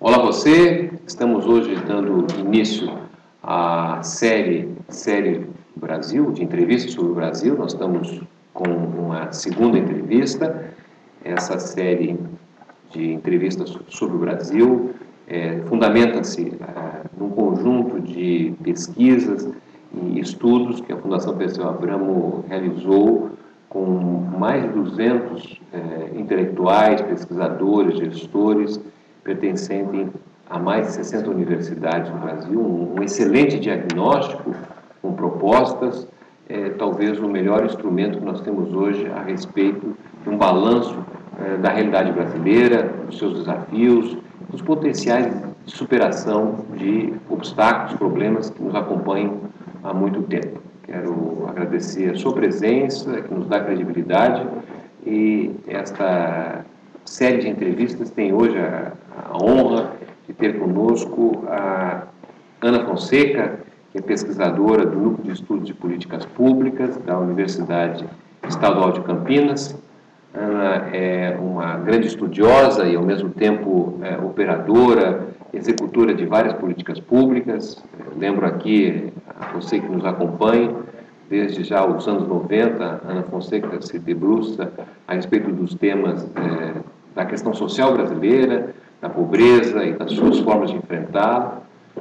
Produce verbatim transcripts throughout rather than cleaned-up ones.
Olá você, estamos hoje dando início à série, série Brasil, de entrevistas sobre o Brasil. Nós estamos com uma segunda entrevista. Essa série de entrevistas sobre o Brasil é, fundamenta-se é, num conjunto de pesquisas e estudos que a Fundação Perseu Abramo realizou com mais de duzentos é, intelectuais, pesquisadores, gestores, pertencentes a mais de sessenta universidades no Brasil, um, um excelente diagnóstico com propostas, é, talvez o melhor instrumento que nós temos hoje a respeito de um balanço é, da realidade brasileira, dos seus desafios, dos potenciais de superação de obstáculos, problemas que nos acompanham há muito tempo. Quero agradecer a sua presença, que nos dá credibilidade, e esta série de entrevistas tem hoje a, a honra de ter conosco a Ana Fonseca, que é pesquisadora do Núcleo de Estudos de Políticas Públicas da Universidade Estadual de Campinas. Ana é uma grande estudiosa e, ao mesmo tempo, é, operadora, executora de várias políticas públicas. Eu lembro aqui a você que nos acompanha, desde já os anos noventa, Ana Fonseca se debruça a respeito dos temas é, da questão social brasileira, da pobreza e das suas formas de enfrentá-la.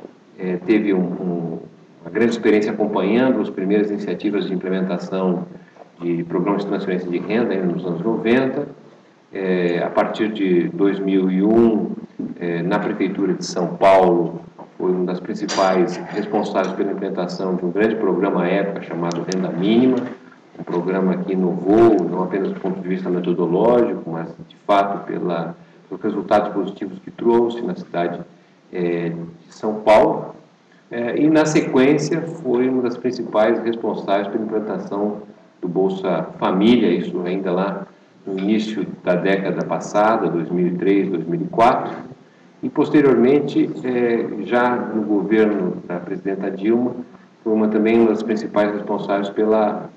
É, teve um, um, uma grande experiência acompanhando as primeiras iniciativas de implementação de programas de transferência de renda ainda nos anos noventa. É, a partir de dois mil e um, é, na Prefeitura de São Paulo, foi uma das principais responsáveis pela implementação de um grande programa à época chamado Renda Mínima, um programa que inovou, não apenas do ponto de vista metodológico, mas, de fato, pela, pelos resultados positivos que trouxe na cidade é, de São Paulo. É, e, na sequência, foi uma das principais responsáveis pela implantação do Bolsa Família, isso ainda lá no início da década passada, dois mil e três, dois mil e quatro, e posteriormente, é, já no governo da presidenta Dilma, foi uma, também uma das principais responsáveis pelo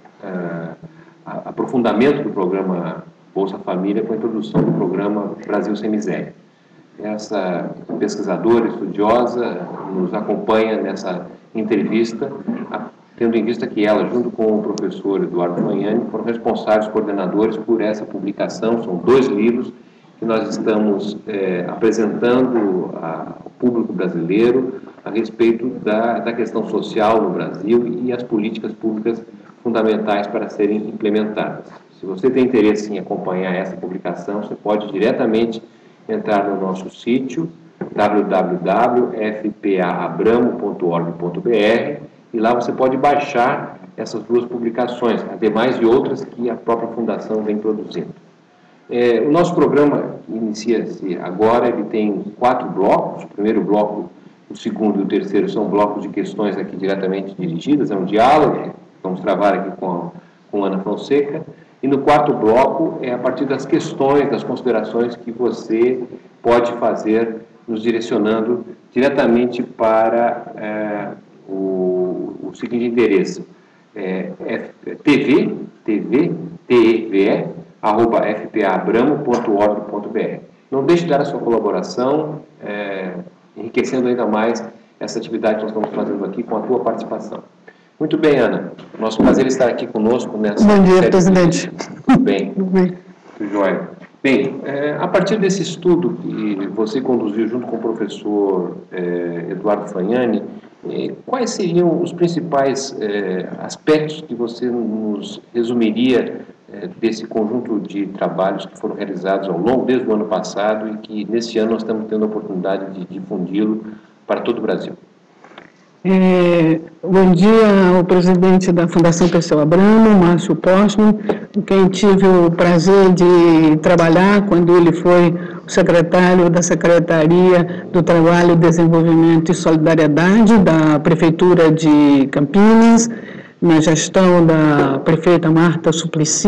uh, aprofundamento do programa Bolsa Família com a introdução do programa Brasil Sem Miséria. Essa pesquisadora estudiosa nos acompanha nessa entrevista, tendo em vista que ela, junto com o professor Eduardo Fagnani, foram responsáveis, coordenadores por essa publicação. São dois livros que nós estamos é, apresentando ao público brasileiro a respeito da, da questão social no Brasil e as políticas públicas fundamentais para serem implementadas. Se você tem interesse em acompanhar essa publicação, você pode diretamente entrar no nosso sítio w w w ponto f p a abramo ponto org ponto b r e lá você pode baixar essas duas publicações, ademais de outras que a própria Fundação vem produzindo. É, o nosso programa inicia-se agora, ele tem quatro blocos. O primeiro bloco, o segundo e o terceiro são blocos de questões aqui diretamente dirigidas, é um diálogo, vamos travar aqui com, a, com a Ana Fonseca, e no quarto bloco é a partir das questões, das considerações que você pode fazer, nos direcionando diretamente para é, o, o seguinte endereço, é, tv, tv, T E V E, arroba f p a abramo ponto org ponto b r. Não deixe de dar a sua colaboração, é, enriquecendo ainda mais essa atividade que nós estamos fazendo aqui com a tua participação. Muito bem, Ana. Nosso prazer estar aqui conosco nessa... Bom dia, presidente. Tudo bem. Tudo bem. Tudo jóia. Bem, é, a partir desse estudo que você conduziu junto com o professor é, Eduardo Fagnani, é, quais seriam os principais é, aspectos que você nos resumiria desse conjunto de trabalhos que foram realizados ao longo, desde o ano passado, e que nesse ano nós estamos tendo a oportunidade de difundi-lo para todo o Brasil? É, bom dia ao presidente da Fundação Perseu Abramo, Márcio Postman, com quem tive o prazer de trabalhar quando ele foi o secretário da Secretaria do Trabalho, Desenvolvimento e Solidariedade da Prefeitura de Campinas, na gestão da prefeita Marta Suplicy,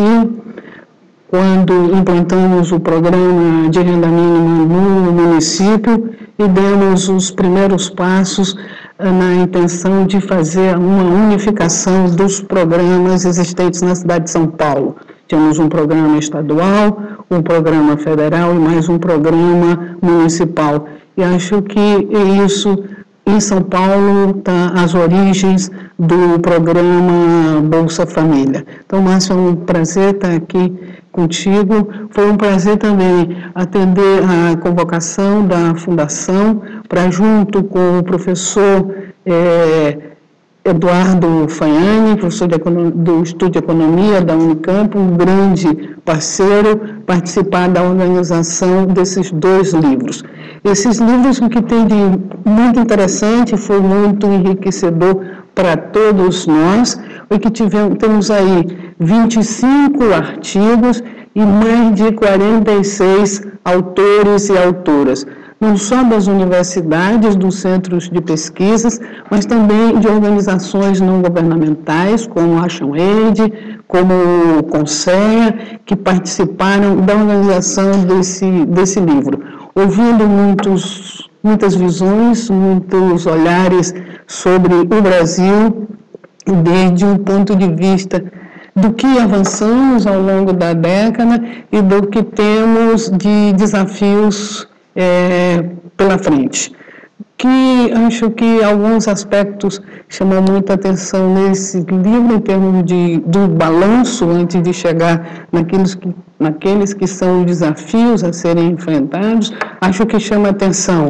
quando implantamos o programa de renda mínima no município e demos os primeiros passos na intenção de fazer uma unificação dos programas existentes na cidade de São Paulo. Tínhamos um programa estadual, um programa federal e mais um programa municipal. E acho que isso, em São Paulo, está as origens do programa Bolsa Família. Então, Márcio, é um prazer estar aqui contigo. Foi um prazer também atender a convocação da Fundação para, junto com o professor é, Eduardo Fanhani, professor de, do Estudo de Economia da Unicamp, um grande parceiro, participar da organização desses dois livros. Esses livros, o que tem de muito interessante, foi muito enriquecedor para todos nós, e que tivemos, temos aí vinte e cinco artigos e mais de quarenta e seis autores e autoras, não só das universidades, dos centros de pesquisas, mas também de organizações não governamentais, como a Action Aid, como o Conselho, que participaram da organização desse, desse livro, ouvindo muitos, muitas visões, muitos olhares sobre o Brasil, desde um ponto de vista do que avançamos ao longo da década e do que temos de desafios É, pela frente. Que acho que alguns aspectos chamam muita atenção nesse livro, em termos de, do balanço, antes de chegar naqueles que, naqueles que são desafios a serem enfrentados. Acho que chama atenção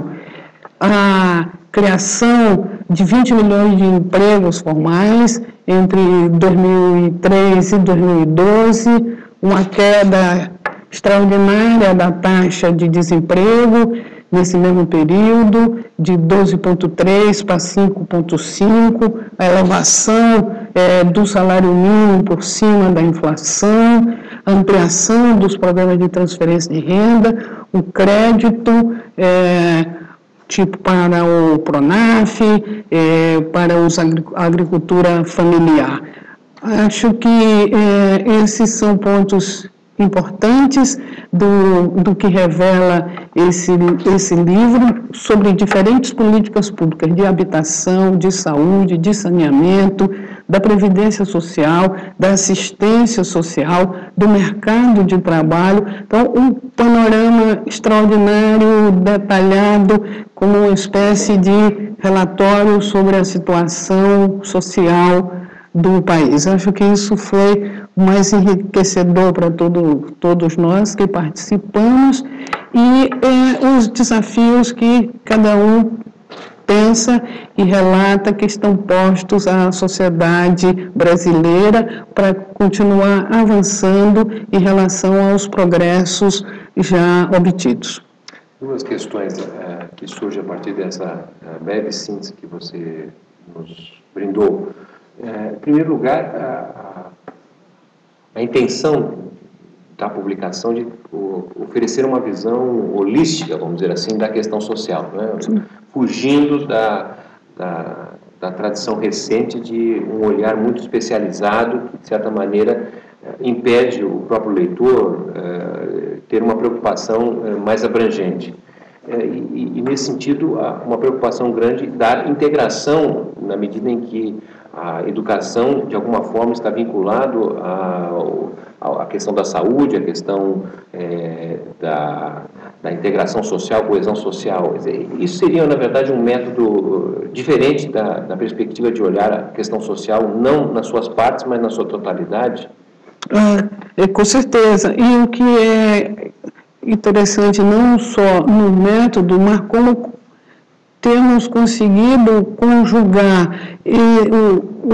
a criação de vinte milhões de empregos formais entre dois mil e três e dois mil e doze, uma queda extraordinária da taxa de desemprego nesse mesmo período, de doze vírgula três para cinco vírgula cinco, a elevação é, do salário mínimo por cima da inflação, a ampliação dos programas de transferência de renda, o crédito, é, tipo para o Pronaf, é, para os agri a agricultura familiar. Acho que é, esses são pontos importantes do, do que revela esse, esse livro sobre diferentes políticas públicas de habitação, de saúde, de saneamento, da previdência social, da assistência social, do mercado de trabalho. Então, um panorama extraordinário, detalhado, como uma espécie de relatório sobre a situação social do país. Acho que isso foi o mais enriquecedor para todo, todos nós que participamos e é, os desafios que cada um pensa e relata que estão postos à sociedade brasileira para continuar avançando em relação aos progressos já obtidos. Duas questões uh, que surgem a partir dessa uh, breve síntese que você nos brindou. É, em primeiro lugar, a, a, a intenção da publicação de o, oferecer uma visão holística, vamos dizer assim, da questão social, né? Fugindo da, da, da tradição recente de um olhar muito especializado que, de certa maneira, impede o próprio leitor é, ter uma preocupação é, mais abrangente. É, e, e, nesse sentido, há uma preocupação grande da integração, na medida em que a educação, de alguma forma, está vinculado à questão da saúde, à questão é, da, da integração social, coesão social. Isso seria, na verdade, um método diferente da, da perspectiva de olhar a questão social, não nas suas partes, mas na sua totalidade? É, é, com certeza. E o que é interessante, não só no método, mas como temos conseguido conjugar e, o,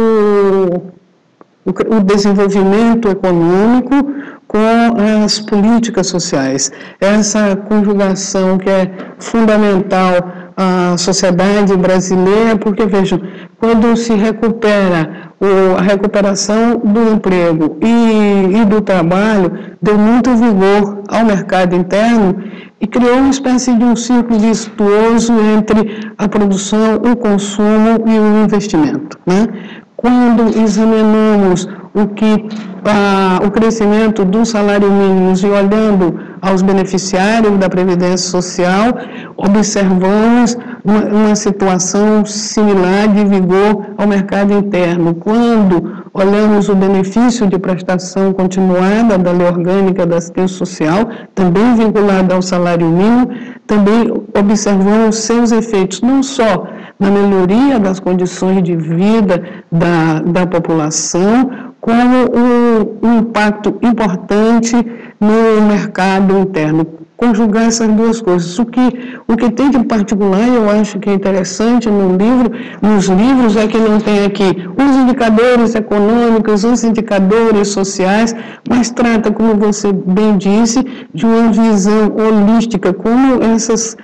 o, o desenvolvimento econômico com as políticas sociais. Essa conjugação que é fundamental à sociedade brasileira, porque, vejam, quando se recupera o, a recuperação do emprego e, e do trabalho, deu muito vigor ao mercado interno e criou uma espécie de um círculo virtuoso entre a produção, o consumo e o investimento, né? Quando examinamos o que ah, o crescimento do salário mínimo e olhando aos beneficiários da Previdência Social, observamos uma, uma situação similar de vigor ao mercado interno. Quando olhamos o benefício de prestação continuada da Lei Orgânica da Assistência Social, também vinculada ao salário mínimo, também observamos seus efeitos, não só na melhoria das condições de vida da, da população, como um, um impacto importante no mercado interno. Conjugar essas duas coisas. O que, o que tem de particular, eu acho que é interessante no livro, nos livros, é que não tem aqui os indicadores econômicos, os indicadores sociais, mas trata, como você bem disse, de uma visão holística, como essas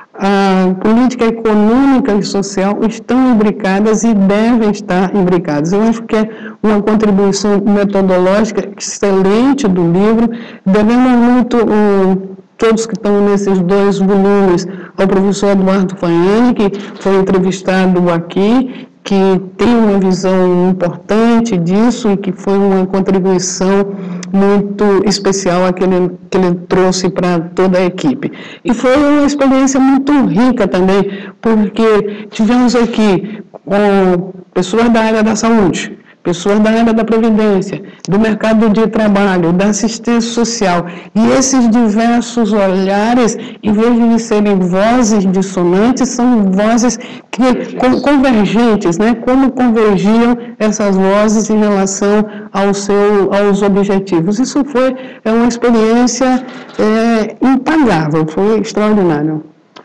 a política econômica e social estão imbricadas e devem estar imbricadas. Eu acho que é uma contribuição metodológica excelente do livro. Devemos muito, um, todos que estão nesses dois volumes, ao professor Eduardo Fagnani, que foi entrevistado aqui, que tem uma visão importante disso e que foi uma contribuição muito especial a que ele, que ele trouxe para toda a equipe. E foi uma experiência muito rica também, porque tivemos aqui com pessoas da área da saúde, pessoas da área da previdência, do mercado de trabalho, da assistência social, e esses diversos olhares, em vez de serem vozes dissonantes, são vozes que, com, convergentes, né? Como convergiam essas vozes em relação ao seu, aos objetivos. Isso foi é uma experiência é, impagável, foi extraordinário.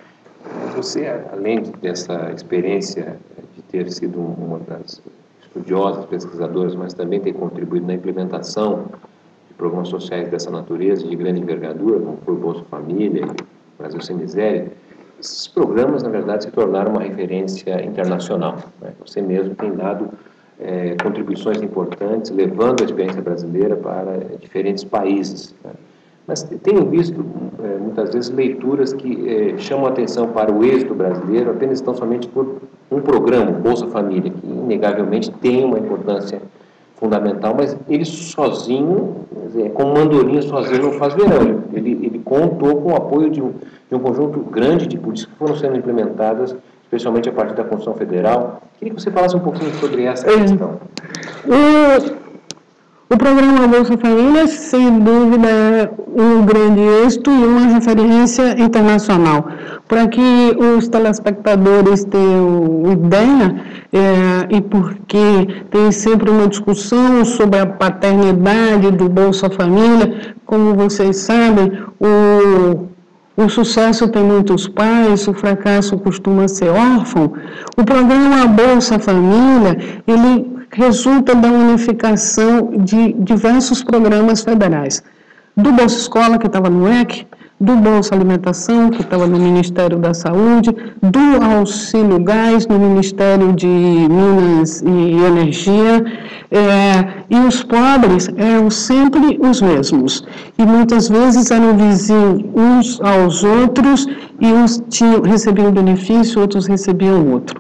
Você, além dessa experiência de ter sido uma das estudiosas, pesquisadoras, mas também tem contribuído na implementação de programas sociais dessa natureza, de grande envergadura, como foi o Bolsa Família e o Brasil Sem Miséria. Esses programas, na verdade, se tornaram uma referência internacional, né? Você mesmo tem dado é, contribuições importantes, levando a experiência brasileira para é, diferentes países, né? Mas tenho visto, é, muitas vezes, leituras que é, chamam a atenção para o êxito brasileiro apenas tão somente por um programa, Bolsa Família, que inegavelmente tem uma importância fundamental, mas ele sozinho, dizer, como mandorinha sozinho não faz verão. Ele, ele contou com o apoio de um, de um conjunto grande de políticas que foram sendo implementadas, especialmente a partir da Constituição Federal. Queria que você falasse um pouquinho sobre essa questão. O, o programa Bolsa Família, sem dúvida, é um grande êxito e uma referência internacional. Para que os telespectadores tenham ideia, é, e porque tem sempre uma discussão sobre a paternidade do Bolsa Família, como vocês sabem, o, o sucesso tem muitos pais, o fracasso costuma ser órfão. O programa Bolsa Família, ele resulta da unificação de diversos programas federais. Do Bolsa Escola, que estava no E C, do Bolsa Alimentação, que estava no Ministério da Saúde, do Auxílio Gás, no Ministério de Minas e Energia, é, e os pobres eram sempre os mesmos. E muitas vezes eram vizinhos uns aos outros, e uns tinham, recebiam benefício, outros recebiam outro.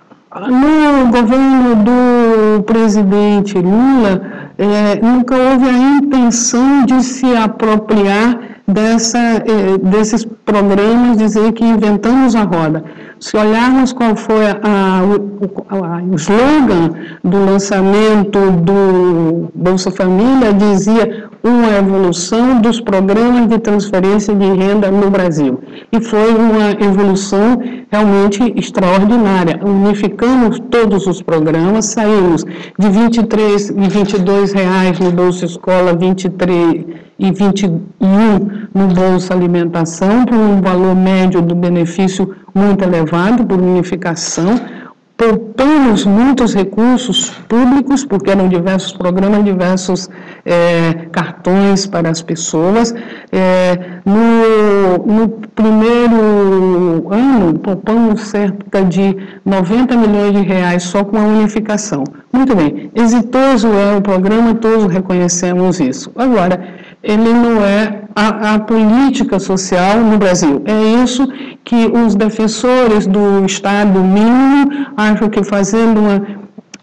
No governo do presidente Lula, é, nunca houve a intenção de se apropriar dessa, é, desses programas, dizer que inventamos a roda. Se olharmos qual foi a, a, a, o slogan do lançamento do Bolsa Família, dizia uma evolução dos programas de transferência de renda no Brasil. E foi uma evolução realmente extraordinária. Unificamos todos os programas, saímos de vinte e três e vinte e dois reais no Bolsa Escola, vinte e três e vinte e um no Bolsa Alimentação, por um valor médio do benefício muito elevado, por unificação. Poupamos muitos recursos públicos, porque eram diversos programas, diversos é, cartões para as pessoas. É, no, no primeiro ano, poupamos cerca de noventa milhões de reais só com a unificação. Muito bem, exitoso é o programa, todos reconhecemos isso. Agora, ele não é a, a política social no Brasil. É isso que os defensores do Estado mínimo acham que fazendo uma,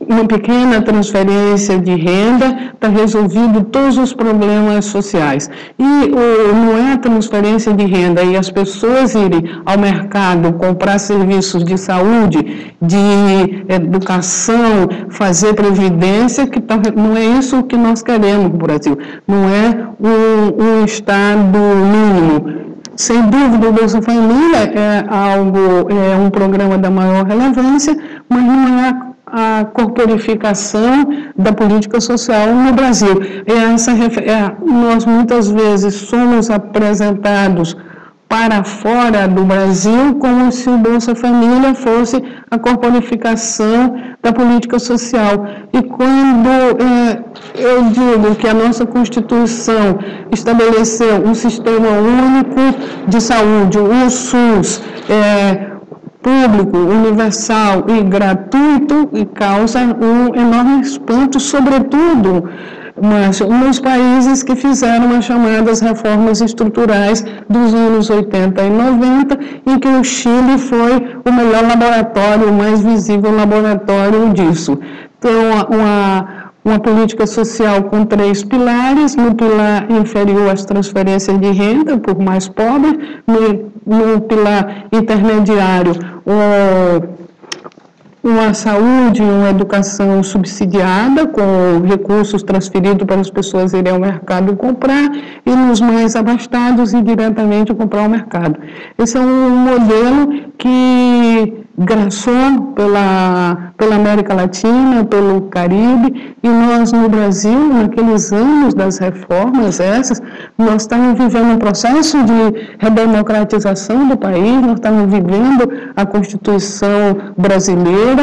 uma pequena transferência de renda está resolvido todos os problemas sociais. E o, não é a transferência de renda e as pessoas irem ao mercado comprar serviços de saúde, de educação, fazer previdência, que tá, não é isso que nós queremos no Brasil. Não é um, um Estado mínimo. Sem dúvida, o Bolsa Família é algo, é um programa da maior relevância, mas não é a a corporificação da política social no Brasil. Essa, é, nós muitas vezes somos apresentados para fora do Brasil como se o Bolsa Família fosse a corporificação da política social. E quando é, eu digo que a nossa Constituição estabeleceu um sistema único de saúde, o SUS, é, público, universal e gratuito, e causa um enorme espanto, sobretudo, Márcio, nos países que fizeram as chamadas reformas estruturais dos anos oitenta e noventa, em que o Chile foi o melhor laboratório, o mais visível laboratório disso. Então, uma, uma política social com três pilares: no pilar inferior, as transferências de renda por mais pobres; no, no pilar intermediário, o uma saúde e uma educação subsidiada, com recursos transferidos para as pessoas irem ao mercado comprar, e nos mais abastados ir diretamente comprar ao mercado. Esse é um modelo que graçou pela, pela América Latina, pelo Caribe, e nós no Brasil, naqueles anos das reformas essas, nós estamos vivendo um processo de redemocratização do país, nós estamos vivendo a Constituição brasileira,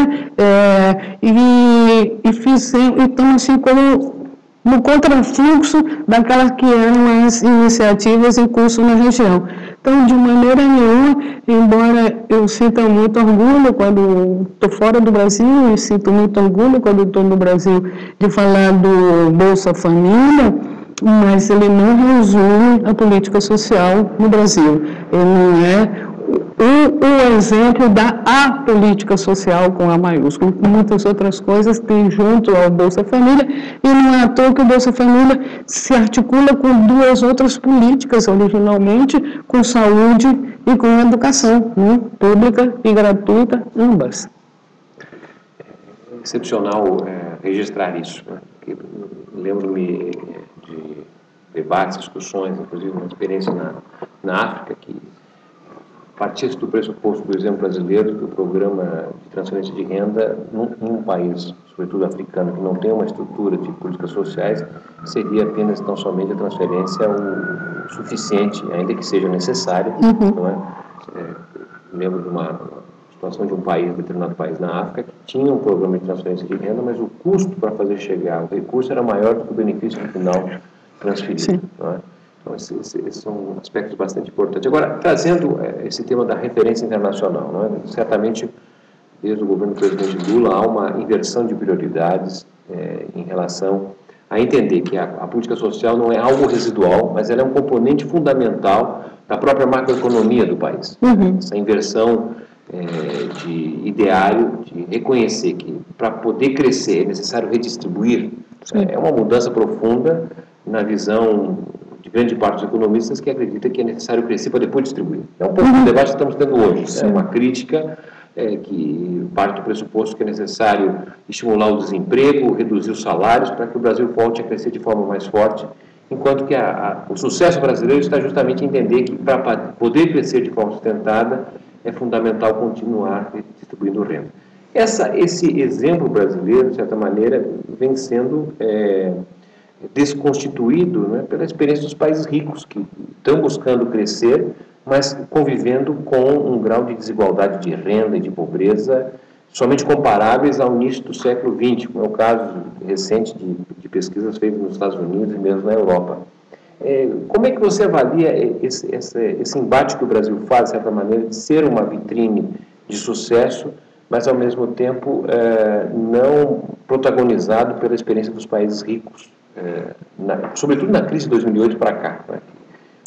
é, e, e, fizemos, e estamos assim como no contrafluxo daquelas que eram as iniciativas em curso na região. Então, de maneira nenhuma, embora eu sinta muito orgulho quando estou fora do Brasil, e sinto muito orgulho quando estou no Brasil de falar do Bolsa Família, mas ele não resume a política social no Brasil. Ele não é o, o exemplo da a política social com A maiúsculo. Muitas outras coisas tem junto ao Bolsa Família, e não é à toa que o Bolsa Família se articula com duas outras políticas originalmente, com saúde e com educação, né? Pública e gratuita, ambas. É excepcional é, registrar isso, né? Lembro-me de debates, discussões, inclusive uma experiência na, na África, que partia do pressuposto do exemplo brasileiro, que o programa de transferência de renda num, num país, sobretudo africano, que não tem uma estrutura de políticas sociais, seria apenas, tão somente, a transferência o, o suficiente, ainda que seja necessária. Uhum. Não é? É, lembro de uma situação de um país, determinado país na África, que tinha um programa de transferência de renda, mas o custo para fazer chegar o recurso era maior do que o benefício no final transferido. Não é? Então, esses, esses são aspectos bastante importantes. Agora, trazendo é, esse tema da referência internacional, não é? Certamente, desde o governo do presidente Lula, há uma inversão de prioridades é, em relação a entender que a, a política social não é algo residual, mas ela é um componente fundamental da própria macroeconomia do país. Uhum. Essa inversão é, de ideário, de reconhecer que para poder crescer é necessário redistribuir, é, é uma mudança profunda na visão de grande parte dos economistas, que acredita que é necessário crescer para depois distribuir. É um pouco do debate que estamos tendo hoje. É uma crítica é, que parte do pressuposto que é necessário estimular o desemprego, reduzir os salários, para que o Brasil volte a crescer de forma mais forte, enquanto que a, a, o sucesso brasileiro está justamente em entender que para poder crescer de forma sustentada é fundamental continuar distribuindo renda. Essa, esse exemplo brasileiro, de certa maneira, vem sendo é, desconstituído, né, pela experiência dos países ricos, que estão buscando crescer, mas convivendo com um grau de desigualdade de renda e de pobreza somente comparáveis ao início do século vinte, como é o caso recente de, de pesquisas feitas nos Estados Unidos e mesmo na Europa. É, como é que você avalia esse, esse, esse embate que o Brasil faz, de certa maneira, de ser uma vitrine de sucesso, mas ao mesmo tempo é, não protagonizado pela experiência dos países ricos, é, na, sobretudo na crise de dois mil e oito para cá, né?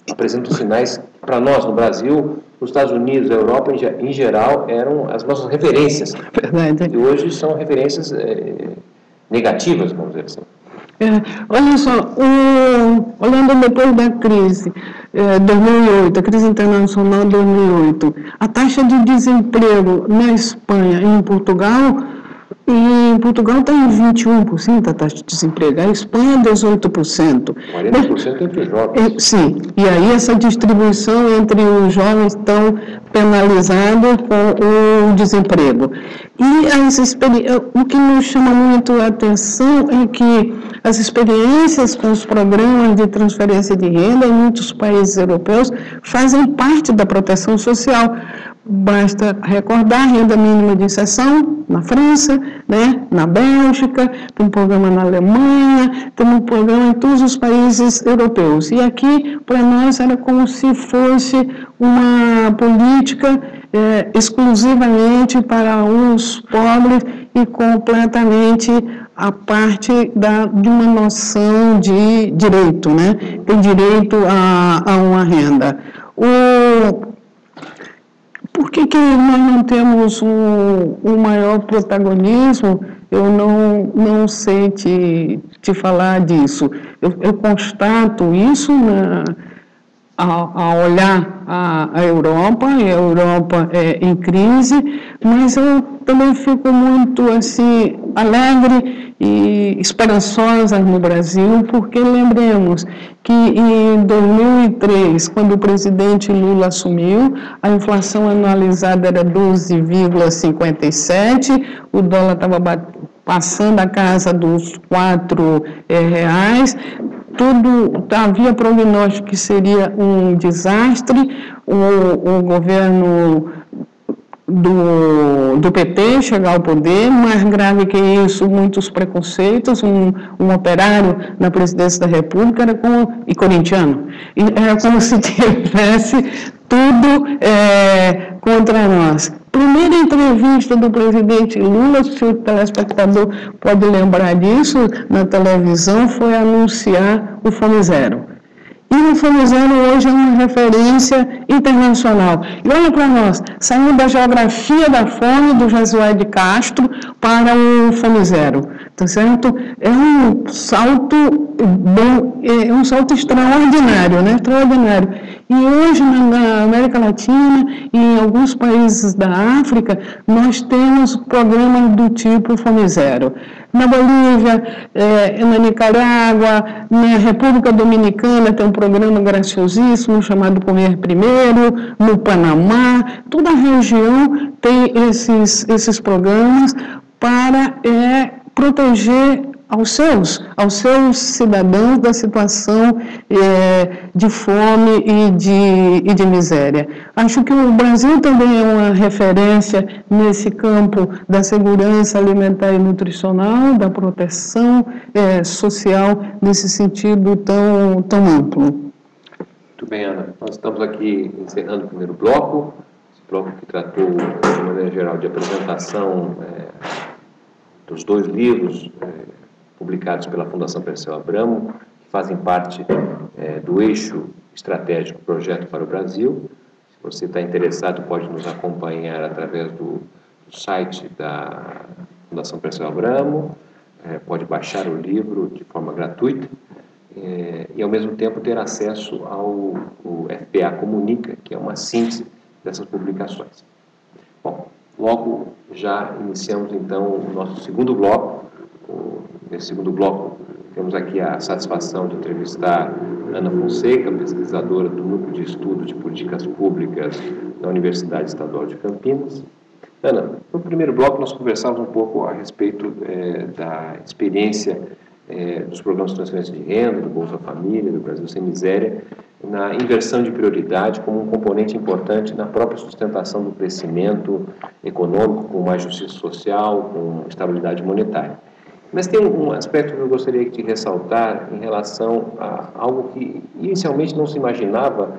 apresentam sinais, para nós no Brasil, os Estados Unidos, a Europa em, em geral, eram as nossas referências. Verdade. E hoje são referências é, negativas, vamos dizer assim. É, olha só, o, olhando depois da crise, é, dois mil e oito, a crise internacional de dois mil e oito, a taxa de desemprego na Espanha e em Portugal, e em Portugal está em vinte e um por cento a taxa de desemprego, a Espanha dezoito por cento. quarenta por cento entre os jovens. É, sim, e aí essa distribuição entre os jovens estão penalizados com o desemprego. E as o que nos chama muito a atenção é que as experiências com os programas de transferência de renda em muitos países europeus fazem parte da proteção social. Basta recordar a renda mínima de inserção na França, né, na Bélgica, tem um programa na Alemanha, tem um programa em todos os países europeus. E aqui, para nós, era como se fosse uma política é, exclusivamente para os pobres e completamente a parte da, de uma noção de direito, né? Tem direito a, a uma renda. O Por que, que nós não temos um, um maior protagonismo? Eu não, não sei te, te falar disso. Eu, eu constato isso na, a, a olhar a, a Europa, e a Europa é em crise, mas eu também fico muito assim, alegre e esperançosa no Brasil, porque lembremos que em dois mil e três, quando o presidente Lula assumiu, a inflação anualizada era doze vírgula cinquenta e sete, o dólar estava passando a casa dos quatro é, reais, tudo, havia prognóstico que seria um desastre, o, o governo do, do P T chegar ao poder, mais grave que isso, muitos preconceitos, um, um operário na presidência da República era como, e corintiano, e era como se tivesse tudo é, contra nós. Primeira entrevista do presidente Lula, se o telespectador pode lembrar disso, na televisão, foi anunciar o Fome Zero. E o Fome Zero hoje é uma referência internacional. E olha para nós, saindo da geografia da fome do Josué de Castro para o Fome Zero, tá certo? É um salto bom, é um salto extraordinário, né? Extraordinário. E hoje na, na América Latina e em alguns países da África, nós temos programas do tipo Fome Zero. Na Bolívia, é, na Nicarágua, na República Dominicana tem um programa graciosíssimo chamado Comer Primeiro, no Panamá, toda a região tem esses, esses programas para é, proteger aos seus, aos seus cidadãos da situação é, de fome e de, e de miséria. Acho que o Brasil também é uma referência nesse campo da segurança alimentar e nutricional, da proteção é, social, nesse sentido tão, tão amplo. Muito bem, Ana. Nós estamos aqui encerrando o primeiro bloco, esse bloco que tratou, de maneira geral, de apresentação é, dos dois livros é, publicados pela Fundação Perseu Abramo, que fazem parte é, do eixo estratégico Projeto para o Brasil. Se você está interessado, pode nos acompanhar através do, do site da Fundação Perseu Abramo, é, pode baixar o livro de forma gratuita é, e, ao mesmo tempo, ter acesso ao, ao F P A Comunica, que é uma síntese dessas publicações. Bom, logo já iniciamos, então, o nosso segundo bloco. Nesse segundo bloco, temos aqui a satisfação de entrevistar Ana Fonseca, pesquisadora do Núcleo de Estudo de Políticas Públicas da Universidade Estadual de Campinas. Ana, no primeiro bloco nós conversávamos um pouco a respeito é, da experiência é, dos programas de transferência de renda, do Bolsa Família, do Brasil Sem Miséria, na inversão de prioridade como um componente importante na própria sustentação do crescimento econômico, com mais justiça social, com estabilidade monetária. Mas tem um aspecto que eu gostaria de ressaltar em relação a algo que inicialmente não se imaginava,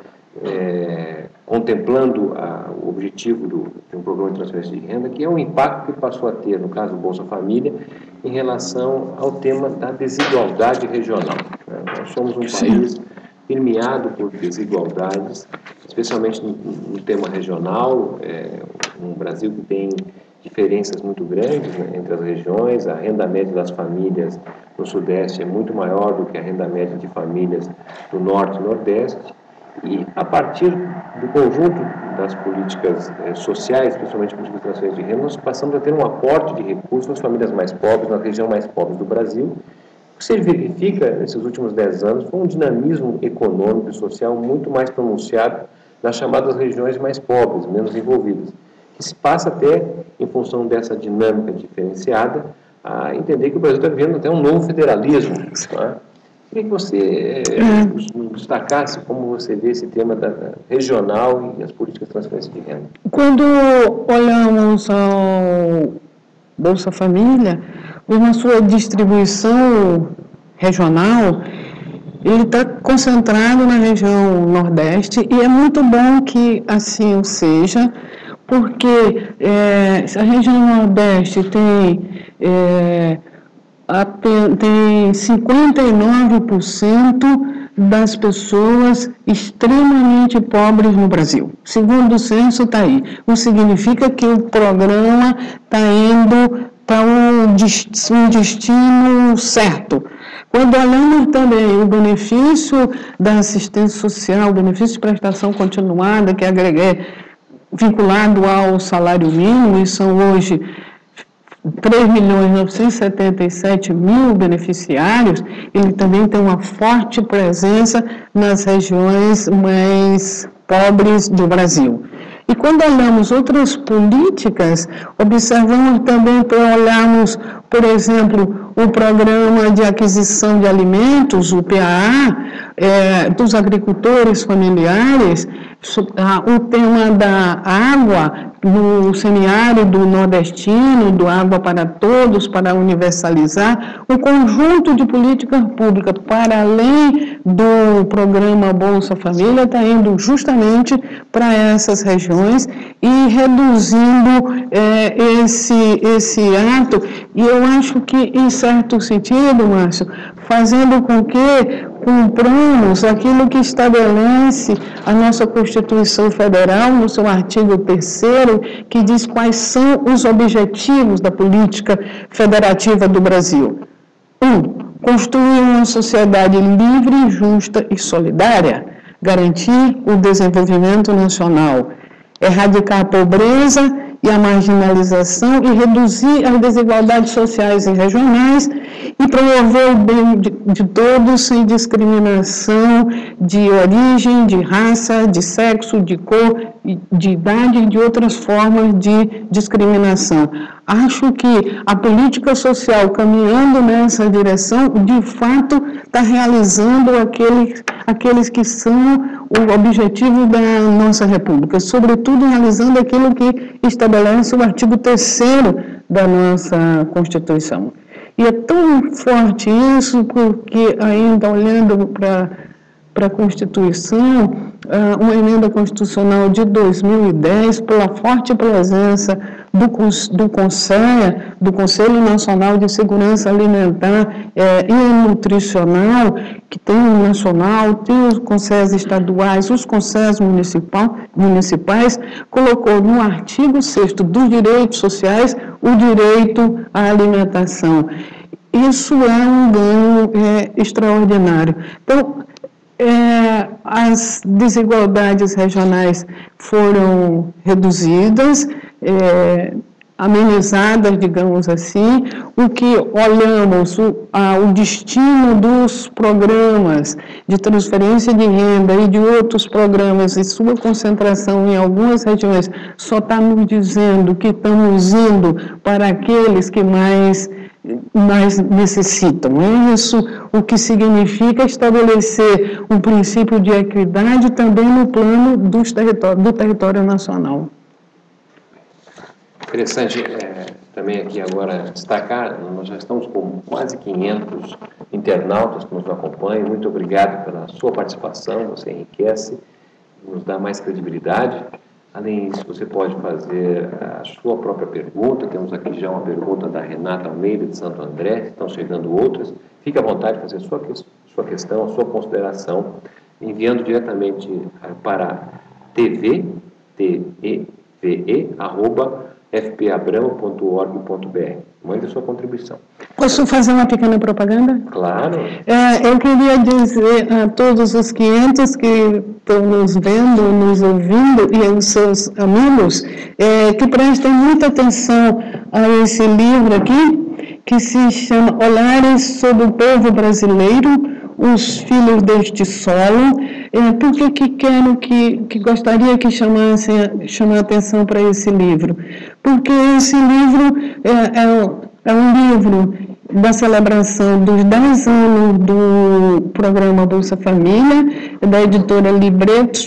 é, contemplando a, o objetivo do, de um programa de transferência de renda, que é o impacto que passou a ter, no caso do Bolsa Família, em relação ao tema da desigualdade regional. Nós somos um país permeado por desigualdades, especialmente no, no tema regional, é, um Brasil que tem diferenças muito grandes, né, entre as regiões. A renda média das famílias no Sudeste é muito maior do que a renda média de famílias do Norte e Nordeste, e a partir do conjunto das políticas eh, sociais, principalmente políticas de transferência de renda, nós passamos a ter um aporte de recursos nas famílias mais pobres, na região mais pobre do Brasil. O que se verifica nesses últimos dez anos foi um dinamismo econômico e social muito mais pronunciado nas chamadas regiões mais pobres, menos envolvidas, que se passa até, em função dessa dinâmica diferenciada, a entender que o Brasil está vivendo até um novo federalismo. Não é? Queria que você é, nos destacasse como você vê esse tema da, da regional e as políticas de transferência de renda. Quando olhamos ao Bolsa Família, na sua distribuição regional, ele está concentrado na região Nordeste, e é muito bom que assim o seja, porque é, a região Nordeste tem, é, tem cinquenta e nove por cento das pessoas extremamente pobres no Brasil. Segundo o censo, está aí. O que significa que o programa está indo para um destino certo. Quando olhamos também o benefício da assistência social, o benefício de prestação continuada, que é vinculado ao salário mínimo, e são hoje três milhões novecentos e setenta e sete mil beneficiários, ele também tem uma forte presença nas regiões mais pobres do Brasil. E quando olhamos outras políticas, observamos também, para olharmos, por exemplo, o Programa de Aquisição de Alimentos, o P A A, é, dos agricultores familiares, o tema da água no semiárido nordestino, do Água para Todos, para universalizar, o conjunto de políticas públicas, para além do programa Bolsa Família, está indo justamente para essas regiões e reduzindo é, esse, esse ato. E eu acho que, em certo sentido, Márcio, fazendo com que cumpramos aquilo que estabelece a nossa Constituição Federal, no seu artigo terceiro, que diz quais são os objetivos da política federativa do Brasil. Um, construir uma sociedade livre, justa e solidária, garantir o desenvolvimento nacional, erradicar a pobreza e a marginalização e reduzir as desigualdades sociais e regionais e promover o bem de, de todos sem discriminação de origem, de raça, de sexo, de cor, de idade e de outras formas de discriminação. Acho que a política social, caminhando nessa direção, de fato está realizando aqueles, aqueles que são o objetivo da nossa República, sobretudo realizando aquilo que estabelece o artigo terceiro da nossa Constituição. E é tão forte isso, porque ainda olhando para para a Constituição, uma emenda constitucional de dois mil e dez, pela forte presença do, do CONSEA, do Conselho Nacional de Segurança Alimentar é, e Nutricional, que tem o nacional, tem os conselhos estaduais, os conselhos municipal, municipais, colocou no artigo sexto dos direitos sociais o direito à alimentação. Isso é um ganho é, extraordinário. Então, É, as desigualdades regionais foram reduzidas, é, amenizadas, digamos assim. O que olhamos, o, a, o destino dos programas de transferência de renda e de outros programas e sua concentração em algumas regiões só está nos dizendo que estamos indo para aqueles que mais mais necessitam. É isso o que significa estabelecer um princípio de equidade também no plano dos território, do território nacional. Interessante é, também aqui agora destacar, nós já estamos com quase quinhentos internautas que nos acompanham. Muito obrigado pela sua participação, você enriquece, nos dá mais credibilidade. Além disso, você pode fazer a sua própria pergunta. Temos aqui já uma pergunta da Renata Almeida, de Santo André. Estão chegando outras. Fique à vontade de fazer a sua, sua questão, a sua consideração. enviando diretamente para tv, T E V E, arroba f p abramo ponto org ponto b r. Mande sua contribuição. Posso fazer uma pequena propaganda? Claro. É, eu queria dizer a todos os clientes que estão nos vendo, nos ouvindo, e aos seus amigos, é, que prestem muita atenção a esse livro aqui, que se chama Olhares sobre o Povo Brasileiro, Os Filhos deste Solo. É, por que que quero que, que gostaria que chamasse chamar atenção para esse livro? Porque esse livro é, é, é um livro da celebração dos dez anos do programa Bolsa Família, da editora Libretos,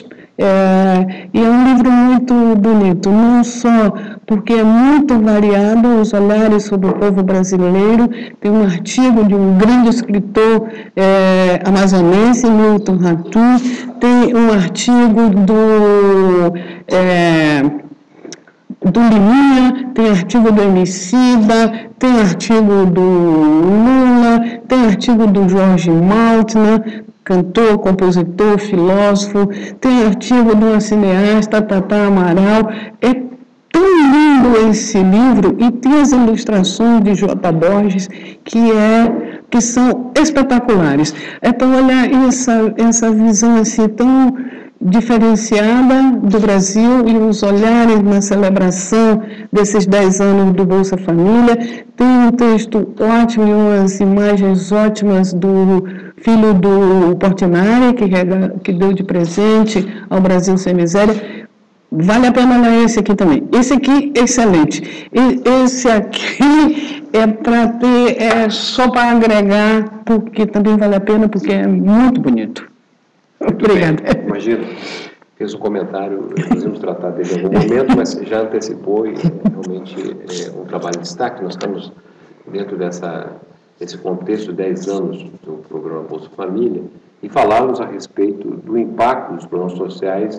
é, e é um livro muito bonito, não só porque é muito variado, os olhares sobre o povo brasileiro. Tem um artigo de um grande escritor é, amazonense, Milton Ratum, tem um artigo do... É, do Liminha, tem artigo do Emicida, tem artigo do Lula, tem artigo do Jorge Maltner, cantor, compositor, filósofo, tem artigo de uma cineasta, Tata Amaral. É tão lindo esse livro, e tem as ilustrações de J. Borges, que, é, que são espetaculares. É para olhar essa, essa visão assim tão diferenciada do Brasil e os olhares na celebração desses dez anos do Bolsa Família. Tem um texto ótimo e umas imagens ótimas do filho do Portinari, que, que deu de presente ao Brasil Sem Miséria. Vale a pena ler esse aqui também. Esse aqui é excelente. E esse aqui é para ter, é só para agregar, porque também vale a pena, porque é muito bonito. Obrigada. Imagino, fez um comentário, podemos tratar dele em algum momento, mas já antecipou, e realmente é um trabalho de destaque. Nós estamos dentro dessa, desse contexto de dez anos do programa Bolsa Família, e falarmos a respeito do impacto dos programas sociais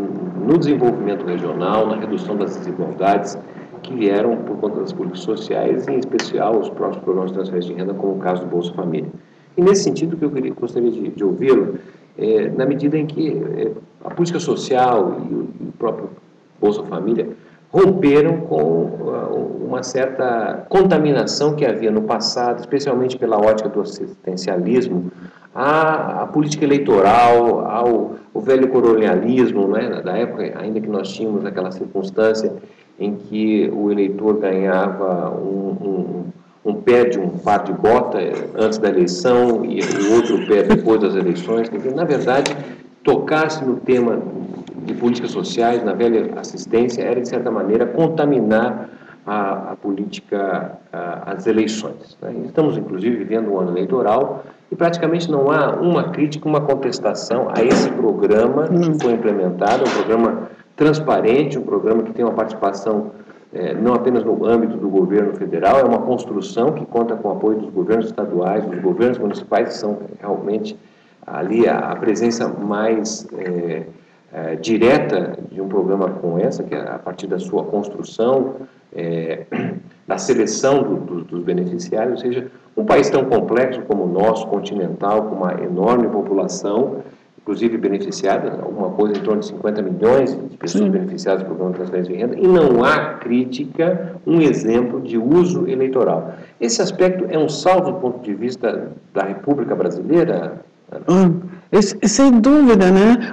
no desenvolvimento regional, na redução das desigualdades que vieram por conta das políticas sociais, em especial os próprios programas de transferência de renda, como o caso do Bolsa Família. E nesse sentido que eu queria, gostaria de, de ouvi-lo, é, na medida em que é, a política social e o, e o próprio Bolsa Família romperam com uh, uma certa contaminação que havia no passado, especialmente pela ótica do assistencialismo, a, a política eleitoral, ao, ao velho colonialismo, né, da época ainda que nós tínhamos aquela circunstância em que o eleitor ganhava um, um, um pé de um par de bota antes da eleição e o outro pé depois das eleições. Quer dizer, na verdade, tocar-se no tema de políticas sociais, na velha assistência, era, de certa maneira, contaminar a, a política, a, as eleições. Né? Estamos, inclusive, vivendo um ano eleitoral e praticamente não há uma crítica, uma contestação a esse programa que foi implementado, um programa transparente, um programa que tem uma participação é, não apenas no âmbito do governo federal, é uma construção que conta com o apoio dos governos estaduais, dos governos municipais, que são realmente ali a, a presença mais é, é, direta de um programa como essa, que é a partir da sua construção, é, da seleção do, do, dos beneficiários. Ou seja, um país tão complexo como o nosso, continental, com uma enorme população, inclusive beneficiada, alguma coisa em torno de cinquenta milhões de pessoas Sim. beneficiadas do programa de transferência de renda, e não há crítica, um exemplo de uso eleitoral. Esse aspecto é um saldo do ponto de vista da República Brasileira? Hum, sem dúvida, né?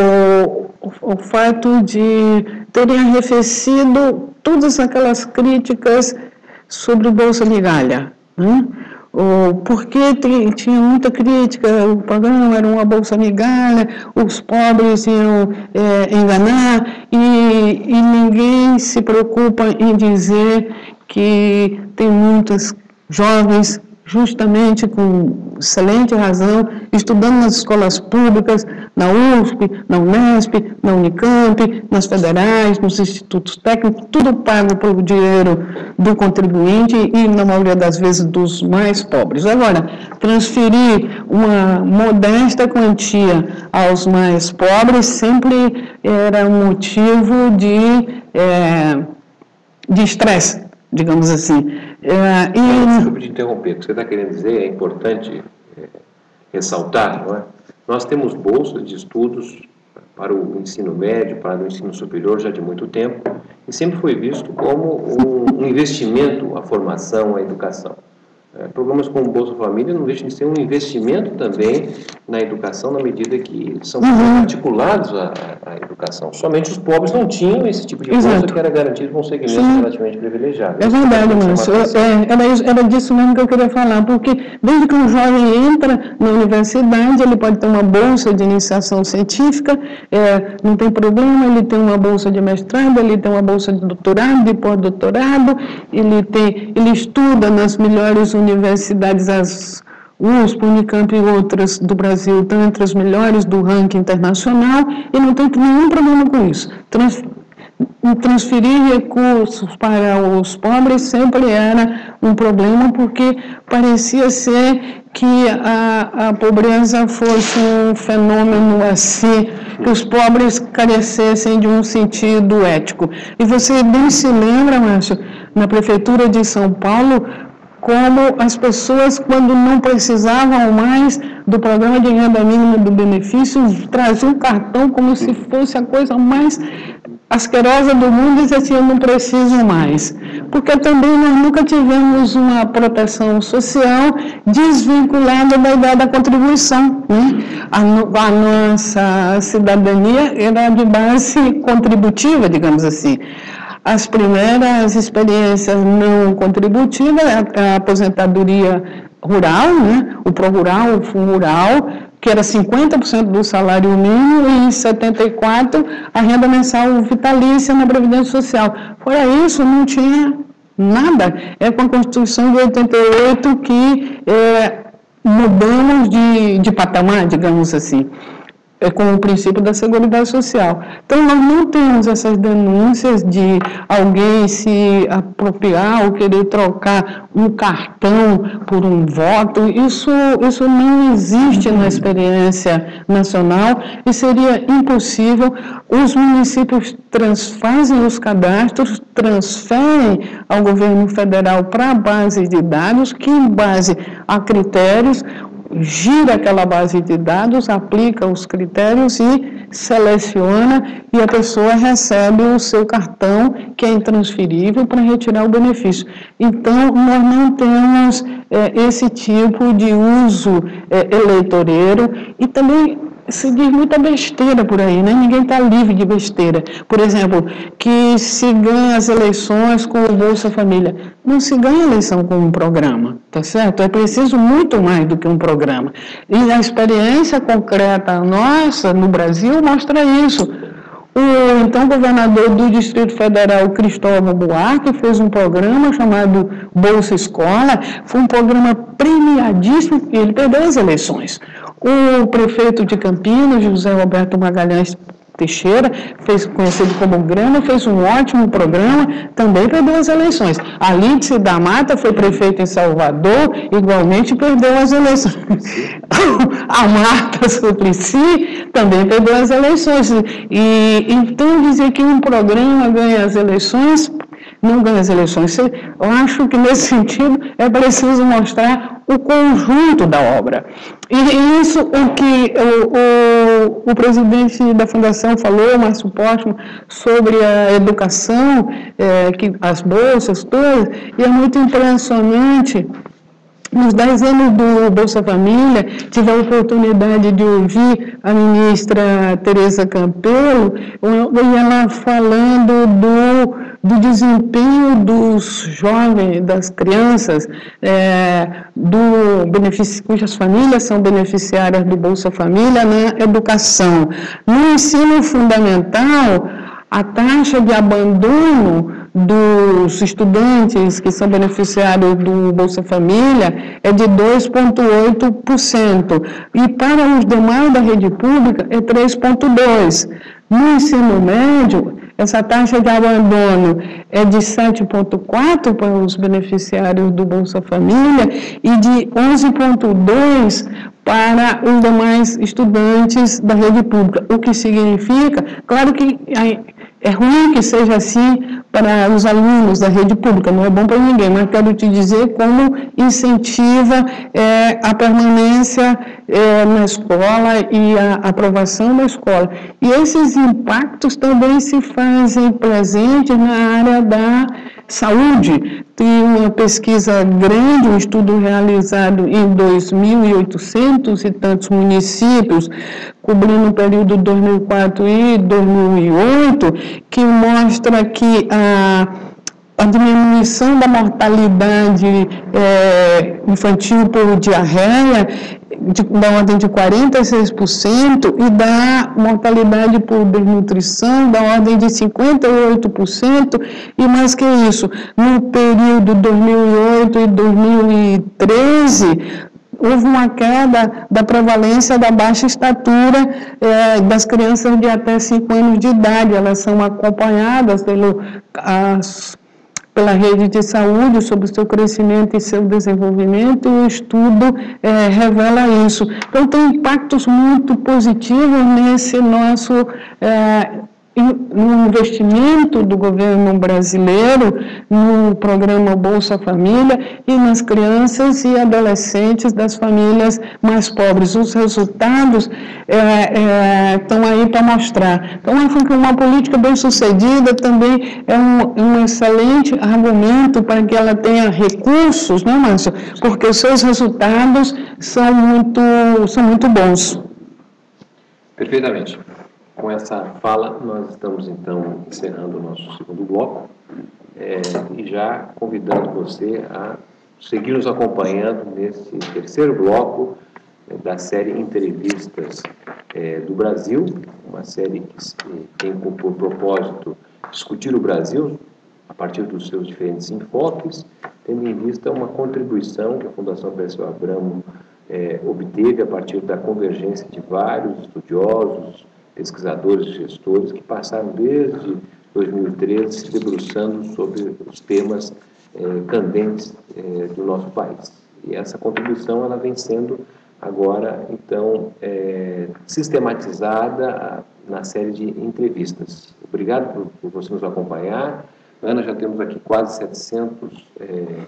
O, o, o fato de terem arrefecido todas aquelas críticas sobre o Bolsa Migalha, né? O, porque tem, tinha muita crítica, o programa era uma bolsa migalha, os pobres iam é, enganar, e, e ninguém se preocupa em dizer que tem muitos jovens, justamente com excelente razão, estudando nas escolas públicas, na U S P, na Unesp, na Unicamp, nas federais, nos institutos técnicos, tudo pago pelo dinheiro do contribuinte e, na maioria das vezes, dos mais pobres. Agora, transferir uma modesta quantia aos mais pobres sempre era um motivo de é, de estresse, digamos assim. É, e... Desculpe te interromper, o que você está querendo dizer é importante é, ressaltar, não é? Nós temos bolsas de estudos para o ensino médio, para o ensino superior já de muito tempo, e sempre foi visto como um investimento à formação, à educação. É, programas como Bolsa Família não deixam de ser um investimento também na educação, na medida que são uhum. articulados à, à educação. Somente os pobres não tinham esse tipo de bolsa Exato. Que era garantido por um segmento Sim. relativamente privilegiado. É verdade, Márcio. É, era, era disso mesmo que eu queria falar, porque desde que um jovem entra na universidade, ele pode ter uma bolsa de iniciação científica, é, não tem problema, ele tem uma bolsa de mestrado, ele tem uma bolsa de doutorado, de pós-doutorado, ele, tem, ele estuda nas melhores universidades, as U S P, Unicamp e outras do Brasil, estão entre as melhores do ranking internacional, e não tem nenhum problema com isso. Trans, transferir recursos para os pobres sempre era um problema, porque parecia ser que a, a pobreza fosse um fenômeno assim, que os pobres carecessem de um sentido ético. E você bem se lembra, Márcio, na Prefeitura de São Paulo, como as pessoas, quando não precisavam mais do programa de renda mínima do benefício, traziam um cartão como se fosse a coisa mais asquerosa do mundo e diziam assim, eu não preciso mais. Porque também nós nunca tivemos uma proteção social desvinculada da ideia da contribuição. Né? A, a nossa cidadania era de base contributiva, digamos assim. As primeiras experiências não contributivas, a, a aposentadoria rural, né? O Pro-Rural, o Fundo Rural, que era cinquenta por cento do salário mínimo, e em setenta e quatro a renda mensal vitalícia na Previdência Social. Fora isso, não tinha nada. É com a Constituição de oitenta e oito que é, mudamos de, de patamar, digamos assim. É com o princípio da Seguridade Social. Então, nós não temos essas denúncias de alguém se apropriar ou querer trocar um cartão por um voto. Isso, isso não existe na experiência nacional e seria impossível. Os municípios trans, fazem os cadastros, transferem ao governo federal para a base de dados, que em base a critérios, gira aquela base de dados, aplica os critérios e seleciona, e a pessoa recebe o seu cartão, que é intransferível, para retirar o benefício. Então, nós não temos é, esse tipo de uso é, eleitoreiro, e também se diz muita besteira por aí, né? Ninguém está livre de besteira. Por exemplo, que se ganha as eleições com o Bolsa Família. Não se ganha eleição com um programa, tá certo? É preciso muito mais do que um programa. E a experiência concreta nossa no Brasil mostra isso. O então governador do Distrito Federal, Cristóvão Buarque, fez um programa chamado Bolsa Escola. Foi um programa premiadíssimo e ele perdeu as eleições. O prefeito de Campinas, José Roberto Magalhães Teixeira, fez, conhecido como Grama, fez um ótimo programa, também perdeu as eleições. A Lídice da Mata foi prefeita em Salvador, igualmente perdeu as eleições. A Marta Suplicy também perdeu as eleições. E então dizer que um programa ganha as eleições, não ganha as eleições. Eu acho que nesse sentido é preciso mostrar o conjunto da obra. E isso o que o, o, o presidente da Fundação falou, Márcio Postman, sobre a educação, é, que, as bolsas todas, e é muito impressionante. Nos dez anos do Bolsa Família, tive a oportunidade de ouvir a ministra Tereza Campelo, e ela falando do, do desempenho dos jovens, das crianças, é, do benefício, cujas famílias são beneficiárias do Bolsa Família na educação. No ensino fundamental, a taxa de abandono dos estudantes que são beneficiários do Bolsa Família é de dois vírgula oito por cento e para os demais da rede pública é três vírgula dois por cento. No ensino médio, essa taxa de abandono é de sete vírgula quatro por cento para os beneficiários do Bolsa Família e de onze vírgula dois por cento para os demais estudantes da rede pública, o que significa, claro que É ruim que seja assim para os alunos da rede pública, não é bom para ninguém, mas quero te dizer como incentiva é, a permanência é, na escola e a aprovação da escola. E esses impactos também se fazem presentes na área da saúde. Tem uma pesquisa grande, um estudo realizado em dois mil e oitocentos e tantos municípios, cobrindo o período dois mil e quatro e dois mil e oito, que mostra que a, a diminuição da mortalidade é, infantil por diarreia de, da ordem de quarenta e seis por cento e da mortalidade por desnutrição da ordem de cinquenta e oito por cento, e mais que isso, no período dois mil e oito e dois mil e treze, houve uma queda da prevalência da baixa estatura eh, das crianças de até cinco anos de idade. Elas são acompanhadas pelo, as, pela rede de saúde sobre o seu crescimento e seu desenvolvimento, e o estudo eh, revela isso. Então, tem impactos muito positivos nesse nosso eh, no investimento do governo brasileiro no programa Bolsa Família e nas crianças e adolescentes das famílias mais pobres. Os resultados é, é, estão aí para mostrar. Então, acho que uma política bem sucedida também é um, um excelente argumento para que ela tenha recursos, não, Márcio? Porque os seus resultados são muito, são muito bons. Perfeitamente. Com essa fala, nós estamos, então, encerrando o nosso segundo bloco é, e já convidando você a seguir nos acompanhando nesse terceiro bloco é, da série Entrevistas é, do Brasil, uma série que tem por propósito discutir o Brasil a partir dos seus diferentes enfoques, tendo em vista uma contribuição que a Fundação Perseu Abramo é, obteve a partir da convergência de vários estudiosos, pesquisadores e gestores que passaram desde dois mil e treze se debruçando sobre os temas eh, candentes eh, do nosso país. E essa contribuição ela vem sendo agora, então, eh, sistematizada na série de entrevistas. Obrigado por, por você nos acompanhar. Ana, já temos aqui quase setecentos eh,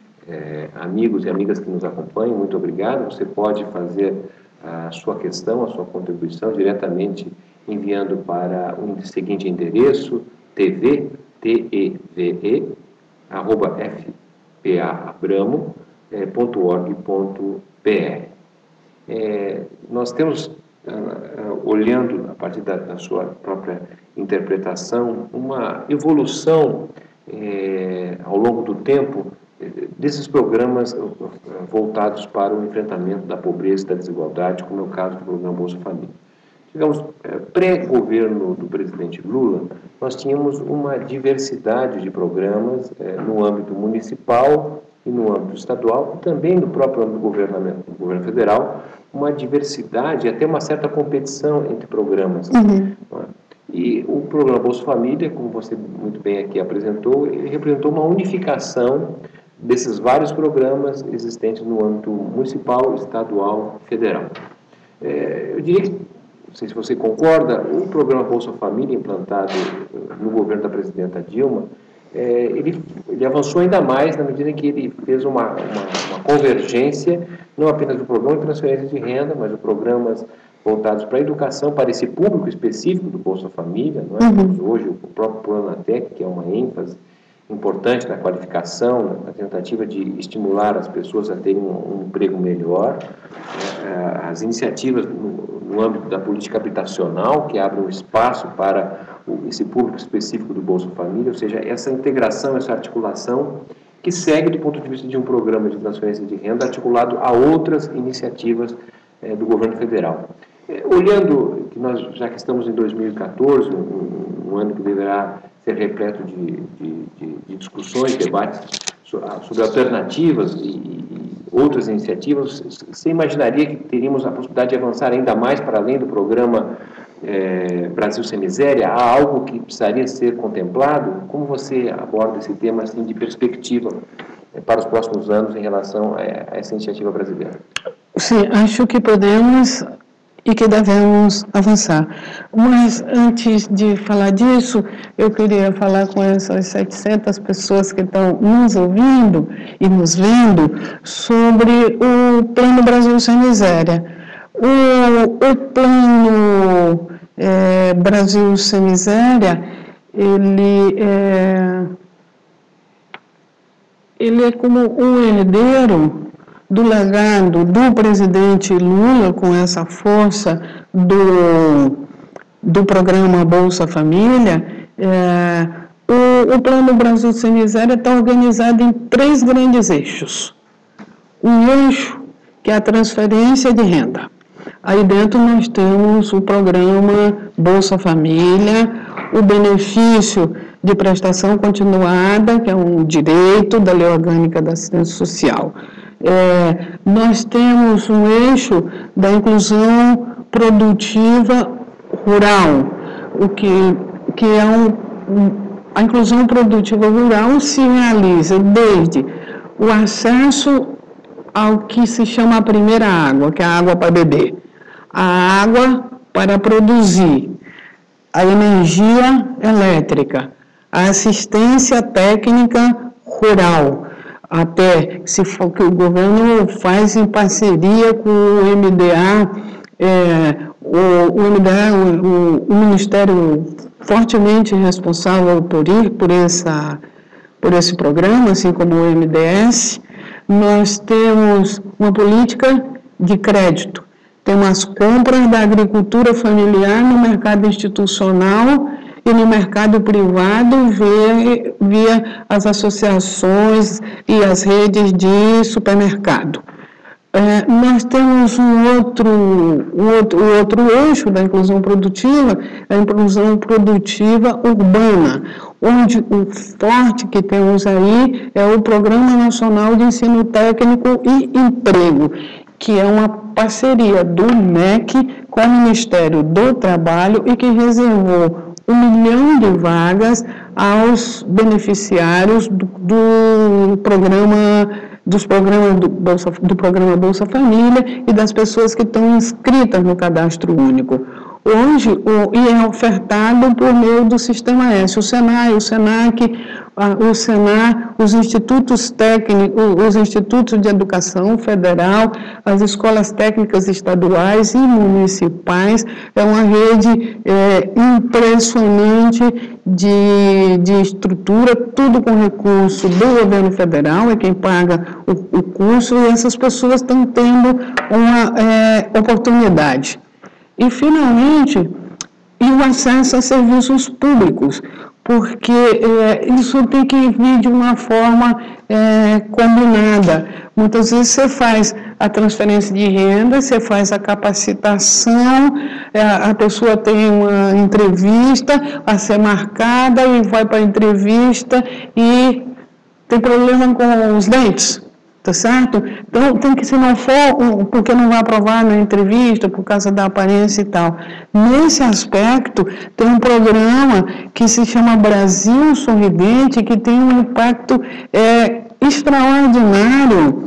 eh, amigos e amigas que nos acompanham. Muito obrigado. Você pode fazer a sua questão, a sua contribuição diretamente enviando para o seguinte endereço, tv, T E V E, arroba f p a abramo ponto org ponto b r. É, nós temos, olhando a partir da, da sua própria interpretação, uma evolução é, ao longo do tempo desses programas voltados para o enfrentamento da pobreza e da desigualdade, como é o caso do programa Bolsa Família. Digamos, pré-governo do presidente Lula, nós tínhamos uma diversidade de programas eh, no âmbito municipal e no âmbito estadual, e também no próprio âmbito do governo, do governo federal, uma diversidade, até uma certa competição entre programas. Uhum. E o programa Bolsa Família, como você muito bem aqui apresentou, ele representou uma unificação desses vários programas existentes no âmbito municipal, estadual e federal. É, eu diria que, não sei se você concorda, o programa Bolsa Família, implantado no governo da presidenta Dilma, é, ele, ele avançou ainda mais na medida em que ele fez uma, uma, uma convergência, não apenas do programa de transferência de renda, mas de programas voltados para a educação, para esse público específico do Bolsa Família. Não é? Uhum. Hoje, o próprio Pronatec, que é uma ênfase importante na qualificação, na tentativa de estimular as pessoas a terem um, um emprego melhor, as iniciativas no, no âmbito da política habitacional, que abrem um espaço para o, esse público específico do Bolsa Família, ou seja, essa integração, essa articulação, que segue do ponto de vista de um programa de transferência de renda articulado a outras iniciativas eh, do governo federal. Eh, olhando, que nós, já que estamos em dois mil e quatorze, um, um ano que deverá ser repleto de, de, de, de discussões, debates sobre alternativas e, e outras iniciativas, você imaginaria que teríamos a possibilidade de avançar ainda mais para além do programa é, Brasil Sem Miséria? Há algo que precisaria ser contemplado? Como você aborda esse tema assim, de perspectiva é, para os próximos anos em relação a, a essa iniciativa brasileira? Sim, acho que podemos e que devemos avançar. Mas, antes de falar disso, eu queria falar com essas setecentas pessoas que estão nos ouvindo e nos vendo sobre o Plano Brasil Sem Miséria. O, o Plano é, Brasil Sem Miséria, ele é, ele é como um herdeiro do legado do presidente Lula, com essa força do, do programa Bolsa Família. É, o, o Plano Brasil Sem Miséria está organizado em três grandes eixos. Um eixo que é a transferência de renda. Aí dentro nós temos o programa Bolsa Família, o benefício de prestação continuada, que é um direito da Lei Orgânica da Assistência Social. É, nós temos um eixo da inclusão produtiva rural, o que, que é um, um, a inclusão produtiva rural se realiza desde o acesso ao que se chama a primeira água, que é a água para beber, a água para produzir, a energia elétrica, a assistência técnica rural, até se for que o governo faz em parceria com o M D A, é, o, o M D A, o, o Ministério fortemente responsável por, por, essa, por esse programa, assim como o M D S. Nós temos uma política de crédito, temos as compras da agricultura familiar no mercado institucional e no mercado privado via, via as associações e as redes de supermercado. É, nós temos um outro, um outro, um outro eixo da inclusão produtiva, a inclusão produtiva urbana, onde o forte que temos aí é o Programa Nacional de Ensino Técnico e Emprego, que é uma parceria do M E C com o Ministério do Trabalho e que reservou um milhão de vagas aos beneficiários do, do programa, dos programas do, Bolsa, do programa Bolsa Família e das pessoas que estão inscritas no Cadastro Único. Hoje, o, e é ofertado por meio do Sistema S, o SENAI, o SENAC, o SENAR, os institutos técnicos, os institutos de educação federal, as escolas técnicas estaduais e municipais. É uma rede é, impressionante de, de estrutura, tudo com recurso do governo federal, é quem paga o, o curso, e essas pessoas estão tendo uma é, oportunidade. E, finalmente, e o acesso a serviços públicos, porque é, isso tem que vir de uma forma é, combinada. Muitas vezes você faz a transferência de renda, você faz a capacitação, é, a pessoa tem uma entrevista a ser marcada e vai para a entrevista e tem problema com os dentes. Tá certo? Então, tem que, se não for, porque não vai aprovar na entrevista, por causa da aparência e tal. Nesse aspecto, tem um programa que se chama Brasil Sorridente, que tem um impacto é, extraordinário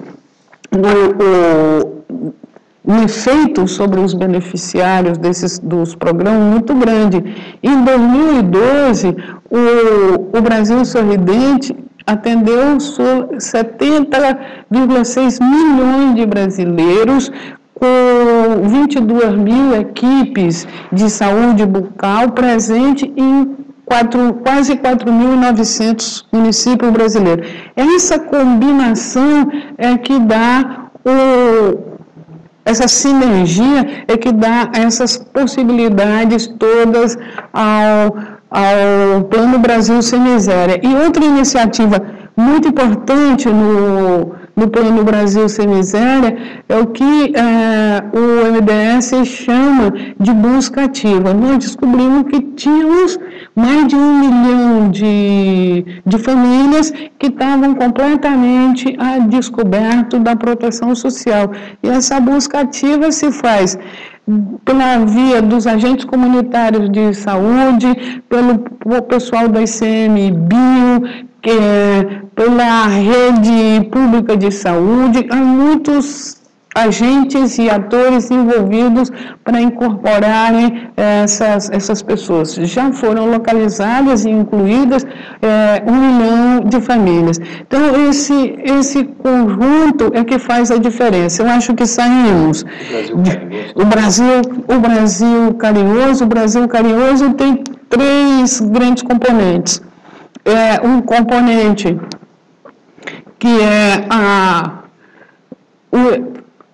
no, no efeito sobre os beneficiários desses, dos programas, muito grande. Em dois mil e doze, o, o Brasil Sorridente atendeu setenta vírgula seis milhões de brasileiros, com vinte e duas mil equipes de saúde bucal presente em quatro, quase quatro mil e novecentos municípios brasileiros. Essa combinação é que dá o... Essa sinergia é que dá essas possibilidades todas ao, ao Plano Brasil Sem Miséria. E outra iniciativa muito importante no, no Plano Brasil Sem Miséria é o que é, o M D S chama de busca ativa. Nós descobrimos que tínhamos mais de um milhão de, de famílias que estavam completamente a descoberto da proteção social. E essa busca ativa se faz pela via dos agentes comunitários de saúde, pelo pessoal da I C M Bio, que, pela rede pública de saúde. Há muitos agentes e atores envolvidos para incorporarem essas, essas pessoas. Já foram localizadas e incluídas é, um milhão de famílias. Então, esse, esse conjunto é que faz a diferença. Eu acho que saímos. O Brasil, o Brasil carinhoso, o Brasil carinhoso tem três grandes componentes. É, um componente que é a... O,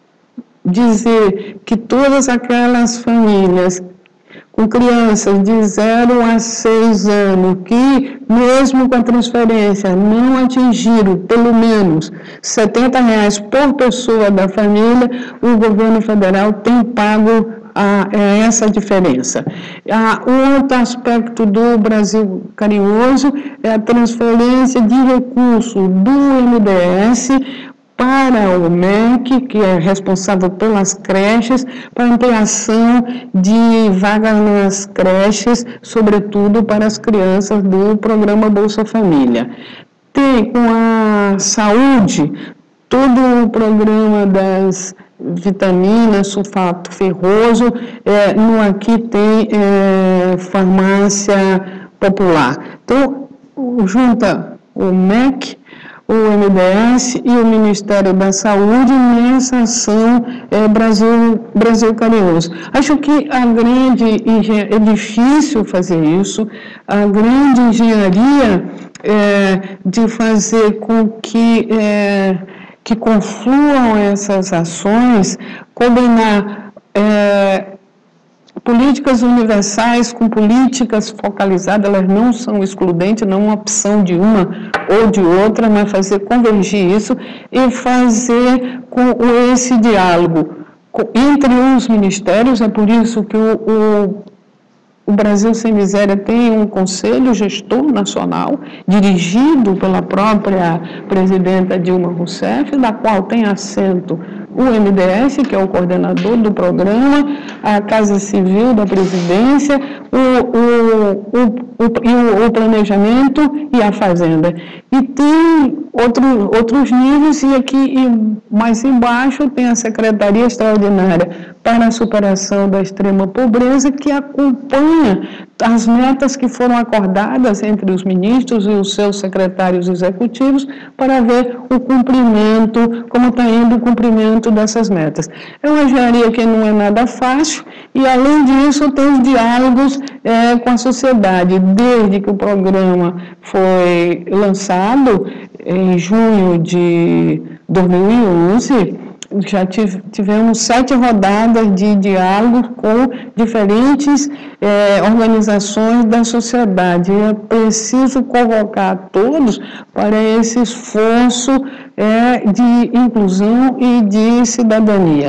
dizer que todas aquelas famílias com crianças de zero a seis anos que, mesmo com a transferência, não atingiram pelo menos setenta reais por pessoa da família, o governo federal tem pago a, a essa diferença. A, o outro aspecto do Brasil carinhoso é a transferência de recursos do M D S para o M E C, que é responsável pelas creches, para ampliação de vagas nas creches, sobretudo para as crianças do programa Bolsa Família. Tem com a saúde, todo o programa das vitaminas, sulfato ferroso, é, no aqui tem é, farmácia popular. Então, junta o M E C, o M D S e o Ministério da Saúde nessa ação é, Brasil, Brasil Carinhoso. Acho que a grande é difícil fazer isso, a grande engenharia é, de fazer com que, é, que confluam essas ações, combinar é, políticas universais com políticas focalizadas, elas não são excludentes, não é uma opção de uma ou de outra, mas fazer convergir isso e fazer com esse diálogo entre os ministérios. É por isso que o, o, o Brasil Sem Miséria tem um conselho gestor nacional, dirigido pela própria presidenta Dilma Rousseff, da qual tem assento o M D S, que é o coordenador do programa, a Casa Civil da Presidência, o, o, o, o, o, o Planejamento e a Fazenda. E tem outro, outros níveis, e aqui e mais embaixo tem a Secretaria Extraordinária para a Superação da Extrema Pobreza, que acompanha as metas que foram acordadas entre os ministros e os seus secretários executivos para ver o cumprimento, como está indo o cumprimento dessas metas. É uma engenharia que não é nada fácil e, além disso, tem os diálogos é, com a sociedade. Desde que o programa foi lançado, em junho de dois mil e onze, já tivemos sete rodadas de diálogo com diferentes é, organizações da sociedade. É preciso convocar todos para esse esforço é, de inclusão e de cidadania.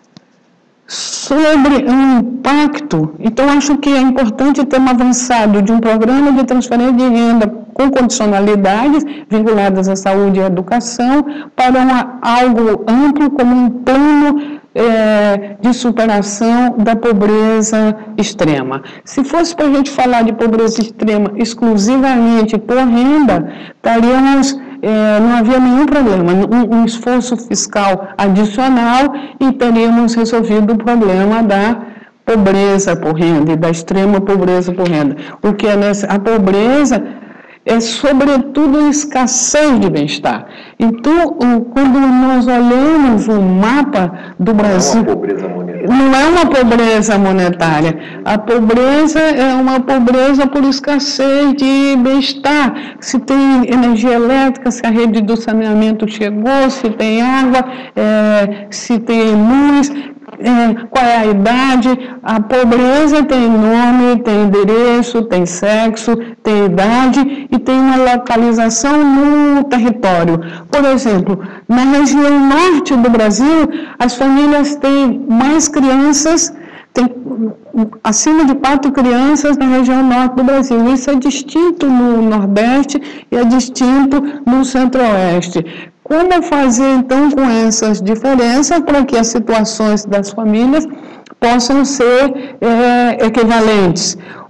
Sobre o impacto, então acho que é importante termos avançado de um programa de transferência de renda com condicionalidades vinculadas à saúde e à educação para uma, algo amplo como um plano é, de superação da pobreza extrema. Se fosse para a gente falar de pobreza extrema exclusivamente por renda, estaríamos... É, não havia nenhum problema, um, um esforço fiscal adicional e teríamos resolvido o problema da pobreza por renda e da extrema pobreza por renda. O que é nessa, a pobreza é, sobretudo, a escassez de bem-estar. Então, quando nós olhamos o mapa do Brasil... Não é uma pobreza monetária. Não é uma pobreza monetária. A pobreza é uma pobreza por escassez de bem-estar. Se tem energia elétrica, se a rede do saneamento chegou, se tem água, é, se tem luz... É, qual é a idade. A pobreza tem nome, tem endereço, tem sexo, tem idade e tem uma localização no território. Por exemplo, na região norte do Brasil, as famílias têm mais crianças, tem acima de quatro crianças na região norte do Brasil. Isso é distinto no Nordeste e é distinto no Centro-Oeste. Como fazer, então, com essas diferenças para que as situações das famílias possam ser é, equivalentes?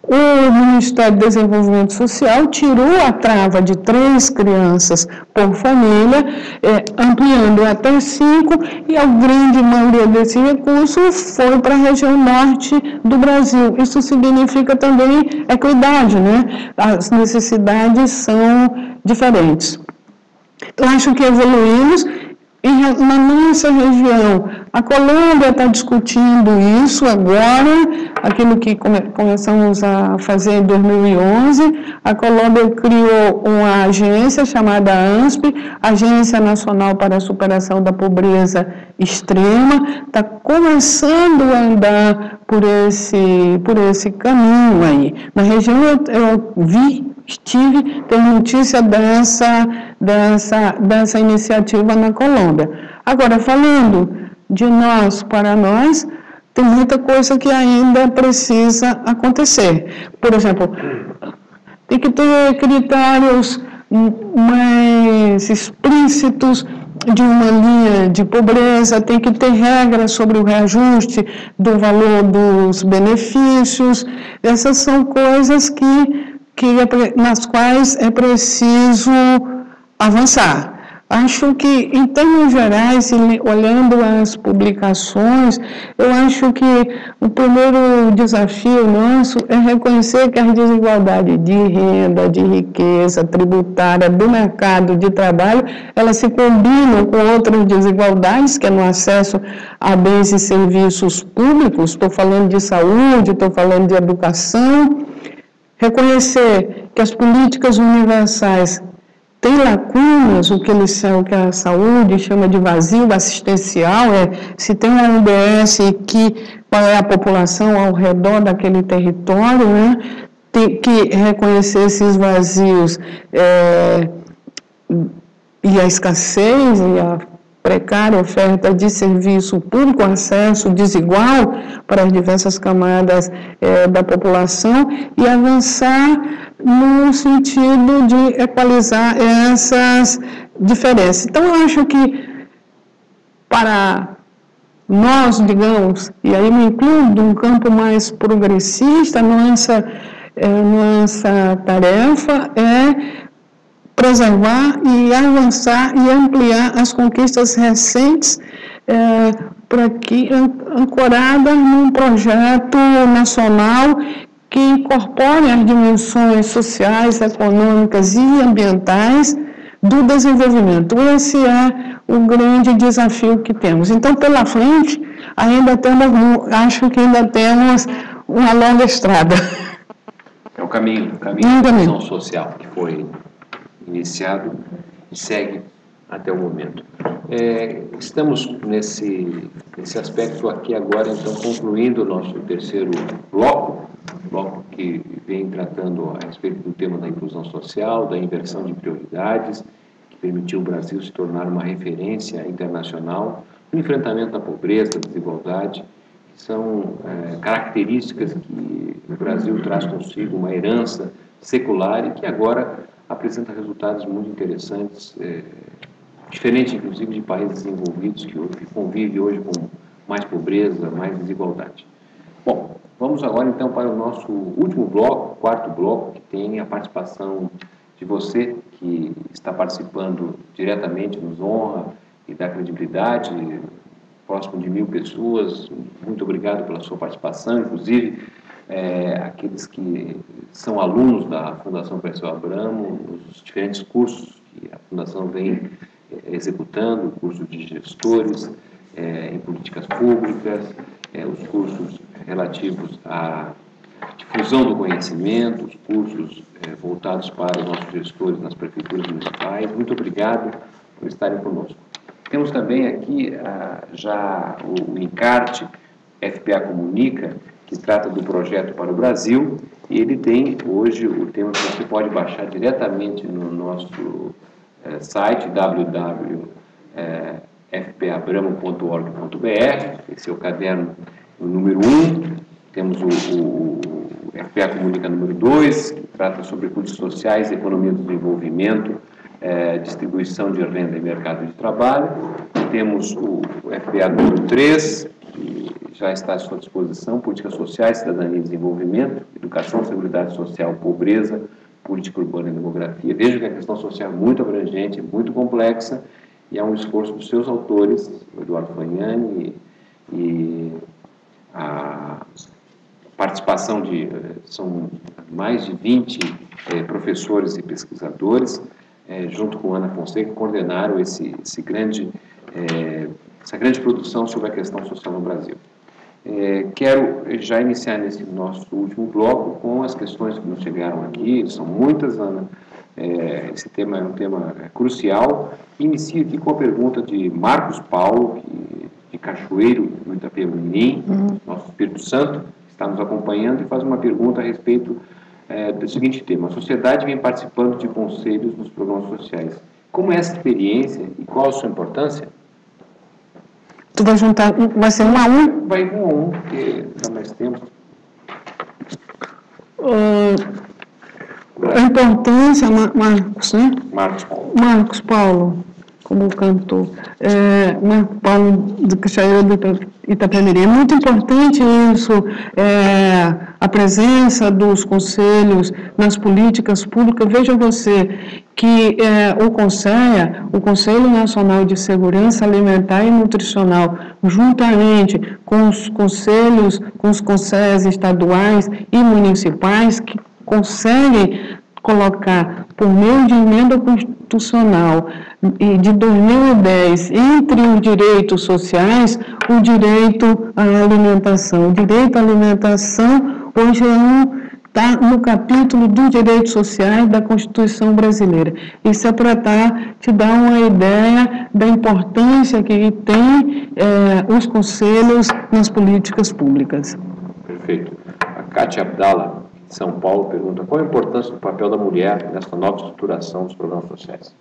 O Ministério do Desenvolvimento Social tirou a trava de três crianças por família, é, ampliando até cinco, e a grande maioria desse recurso foi para a região norte do Brasil. Isso significa também equidade, né? As necessidades são diferentes. Eu acho que evoluímos. Na nossa região, a Colômbia está discutindo isso agora, aquilo que come, começamos a fazer em dois mil e onze. A Colômbia criou uma agência chamada ANSP, Agência Nacional para a Superação da Pobreza Extrema, está começando a andar por esse, por esse caminho aí. Na região eu, eu vi, estive, tem notícia dessa, dessa, dessa iniciativa na Colômbia. Agora, falando de nós para nós, tem muita coisa que ainda precisa acontecer. Por exemplo, tem que ter critérios mais explícitos de uma linha de pobreza, tem que ter regras sobre o reajuste do valor dos benefícios. Essas são coisas que Que é, nas quais é preciso avançar. Acho que, em termos gerais, olhando as publicações, eu acho que o primeiro desafio nosso é reconhecer que as desigualdades de renda, de riqueza, tributária, do mercado de trabalho, elas se combinam com outras desigualdades, que é no acesso a bens e serviços públicos. Estou falando de saúde, estou falando de educação. Reconhecer que as políticas universais têm lacunas, o que, eles, o que a saúde chama de vazio assistencial, é se tem uma U B S, que, qual é a população ao redor daquele território, né? Tem que reconhecer esses vazios é, e a escassez e a precária oferta de serviço público, acesso desigual para as diversas camadas é, da população, e avançar no sentido de equalizar essas diferenças. Então, eu acho que para nós, digamos, e aí me incluo de um campo mais progressista, nossa, é, nossa tarefa é preservar e avançar e ampliar as conquistas recentes é, para que ancorada num projeto nacional que incorpore as dimensões sociais, econômicas e ambientais do desenvolvimento. Esse é o grande desafio que temos. Então, pela frente, ainda temos, acho que ainda temos uma longa estrada. É o caminho, o caminho da ação social que foi iniciado e segue até o momento. É, estamos nesse, nesse aspecto aqui agora, então, concluindo o nosso terceiro bloco, bloco que vem tratando a respeito do tema da inclusão social, da inversão de prioridades, que permitiu o Brasil se tornar uma referência internacional no enfrentamento da pobreza, da desigualdade, que são é, características que o Brasil traz consigo, uma herança secular e que agora apresenta resultados muito interessantes, é, diferente inclusive de países desenvolvidos que, que convivem hoje com mais pobreza, mais desigualdade. Bom, vamos agora então para o nosso último bloco, quarto bloco, que tem a participação de você, que está participando diretamente, nos honra e dá credibilidade, próximo de mil pessoas. Muito obrigado pela sua participação, inclusive É, aqueles que são alunos da Fundação Perseu Abramo, os diferentes cursos que a Fundação vem é, executando, cursos de gestores é, em políticas públicas, é, os cursos relativos à difusão do conhecimento, os cursos é, voltados para os nossos gestores nas prefeituras municipais. Muito obrigado por estarem conosco. Temos também aqui ah, já o, o encarte F P A Comunica, que trata do projeto para o Brasil, e ele tem hoje o tema que você pode baixar diretamente no nosso é, site w w w ponto f p a abramo ponto org ponto b r. Esse é o caderno número um. Temos o, o, o F P A Comunica número dois, que trata sobre recursos sociais, economia do desenvolvimento, é, distribuição de renda e mercado de trabalho. Temos o F P A número três, que já está à sua disposição: políticas sociais, cidadania e desenvolvimento, educação, seguridade social, pobreza, política urbana e demografia. Veja que a questão social é muito abrangente, muito complexa, e é um esforço dos seus autores, o Eduardo Fagnani, e, e a participação de, são mais de vinte eh, professores e pesquisadores, eh, junto com Ana Fonseca, que coordenaram esse, esse grande, eh, essa grande produção sobre a questão social no Brasil. Eh, quero já iniciar nesse nosso último bloco com as questões que nos chegaram aqui, são muitas, Ana. Eh, esse tema é um tema crucial. Inicio aqui com a pergunta de Marcos Paulo, que, de Cachoeiro, no Itapemirim, uhum. nosso Espírito Santo, está nos acompanhando e faz uma pergunta a respeito é, do seguinte tema: a sociedade vem participando de conselhos nos programas sociais. Como é essa experiência e qual a sua importância? Tu vai juntar, vai ser um a um? Vai um a um, porque dá mais tempo. Uh, a importância, Marcos, né? Marcos Paulo. Marcos Paulo, como cantor. É, Marcos Paulo de Cachoeiro do Itapemirim. É muito importante isso, é, a presença dos conselhos nas políticas públicas. Veja você que é, o CONSEA, o Conselho Nacional de Segurança Alimentar e Nutricional, juntamente com os conselhos, com os conselhos estaduais e municipais, que conseguem colocar, por meio de emenda constitucional e de dois mil e dez, entre os direitos sociais, o direito à alimentação. O direito à alimentação hoje é um está no capítulo dos direitos sociais da Constituição brasileira. Isso é para dar, te dar uma ideia da importância que tem é, os conselhos nas políticas públicas. Perfeito. A Kátia Abdala, de São Paulo, pergunta: qual a importância do papel da mulher nessa nova estruturação dos programas sociais?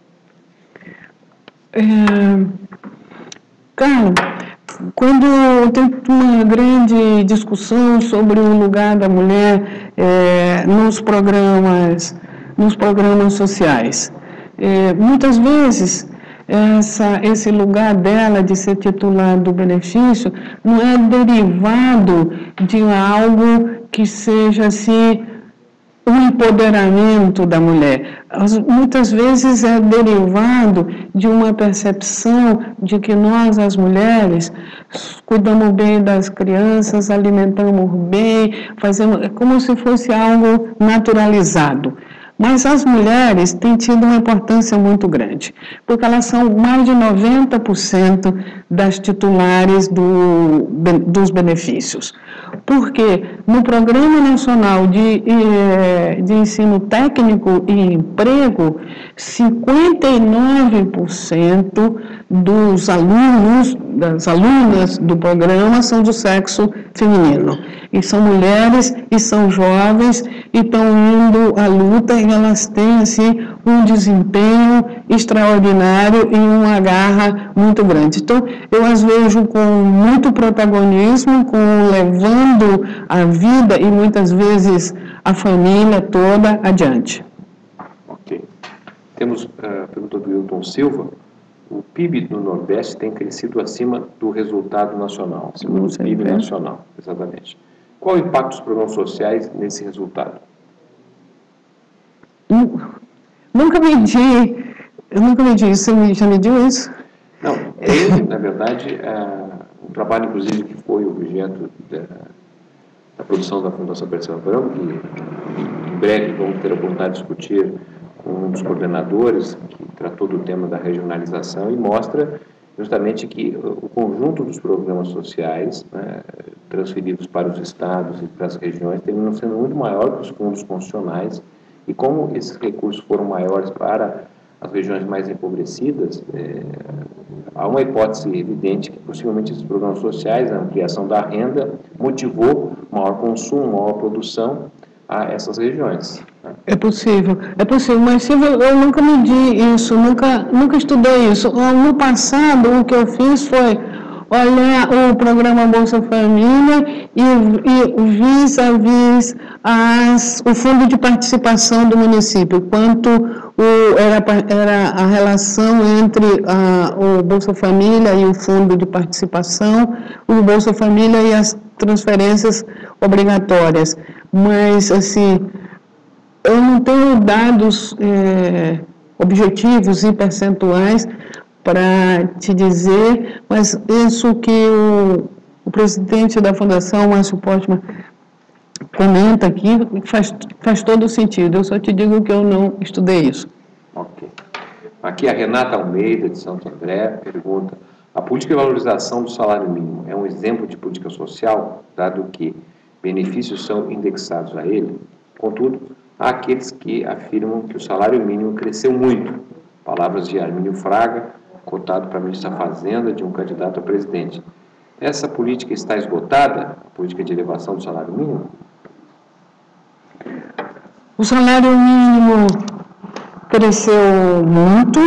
É, Carlos, quando tem uma grande discussão sobre o lugar da mulher é, nos programas, nos programas sociais, é, muitas vezes essa, esse lugar dela de ser titular do benefício não é derivado de algo que seja assim o empoderamento da mulher. Muitas vezes é derivado de uma percepção de que nós, as mulheres, cuidamos bem das crianças, alimentamos bem, fazemos, é como se fosse algo naturalizado. Mas as mulheres têm tido uma importância muito grande, porque elas são mais de noventa por cento das titulares do, dos benefícios. Porque no Programa Nacional de, de Ensino Técnico e Emprego, cinquenta e nove por cento dos alunos, das alunas do programa são do sexo feminino. E são mulheres e são jovens e estão indo à luta e elas têm assim, um desempenho extraordinário e uma garra muito grande. Então, eu as vejo com muito protagonismo, com levando a vida e muitas vezes a família toda adiante. Ok. Temos a pergunta do Hilton Silva. O P I B do Nordeste tem crescido acima do resultado nacional, acima do P I B nacional, exatamente. Qual o impacto dos programas sociais nesse resultado? Nunca medi, eu nunca medi isso. Você já mediu isso? Não, tem, na verdade, um trabalho, inclusive, que foi objeto da, da produção da Fundação Perseu Abramo, que em breve vamos ter a oportunidade de discutir com um dos coordenadores, que tratou do tema da regionalização, e mostra justamente que o conjunto dos programas sociais, né, transferidos para os estados e para as regiões, terminam sendo muito maior que os fundos funcionais, e como esses recursos foram maiores para as regiões mais empobrecidas, é, há uma hipótese evidente que possivelmente esses programas sociais, a ampliação da renda, motivou maior consumo, maior produção a essas regiões. É possível, é possível, mas Silvia, eu nunca medi isso, nunca, nunca estudei isso. No passado, o que eu fiz foi olhar o programa Bolsa Família e, e vis-a-vis as, o fundo de participação do município, quanto o, era, era a relação entre a, o Bolsa Família e o fundo de participação, o Bolsa Família e as transferências obrigatórias. Mas, assim, eu não tenho dados é, objetivos e percentuais para te dizer, mas isso que o, o presidente da Fundação, Márcio Postman, comenta aqui, faz, faz todo sentido. Eu só te digo que eu não estudei isso. Ok. Aqui a Renata Almeida, de Santo André, pergunta: a política de valorização do salário mínimo é um exemplo de política social, dado que benefícios são indexados a ele? Contudo, há aqueles que afirmam que o salário mínimo cresceu muito. Palavras de Armínio Fraga, cotado para ministro da Fazenda de um candidato a presidente. Essa política está esgotada, a política de elevação do salário mínimo? O salário mínimo cresceu muito,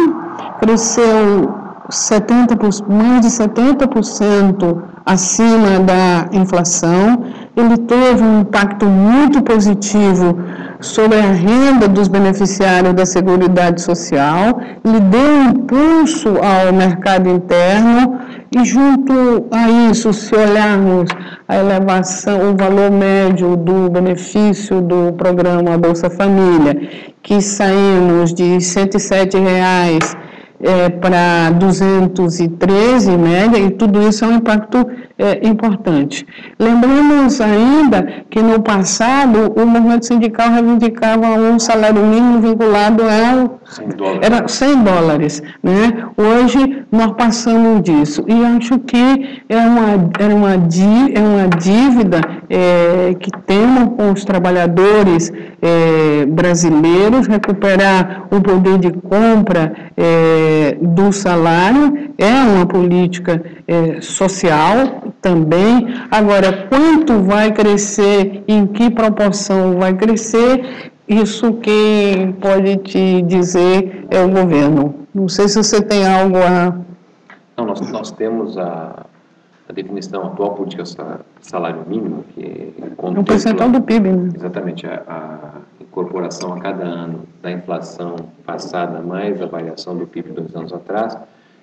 cresceu setenta por cento, mais de setenta por cento acima da inflação. Ele teve um impacto muito positivo sobre a renda dos beneficiários da Seguridade Social, ele deu um impulso ao mercado interno e, junto a isso, se olharmos a elevação, o valor médio do benefício do programa Bolsa Família, que saímos de cento e sete reais É, para duzentos e treze em média, e tudo isso é um impacto é, importante. Lembramos ainda que no passado o movimento sindical reivindicava um salário mínimo vinculado a cem dólares. Era cem dólares, né? Hoje nós passamos disso, e acho que é uma, é uma, é uma dívida é, que temos com os trabalhadores é, brasileiros. Recuperar o poder de compra é, do salário é uma política é, social também. Agora, quanto vai crescer, em que proporção vai crescer, isso quem pode te dizer é o governo. Não sei se você tem algo a... Não, nós, nós temos a, a definição atual política salário mínimo, que contempla... Um percentual do P I B, né? Exatamente, a, a incorporação a cada ano da inflação passada mais a variação do P I B dois anos atrás,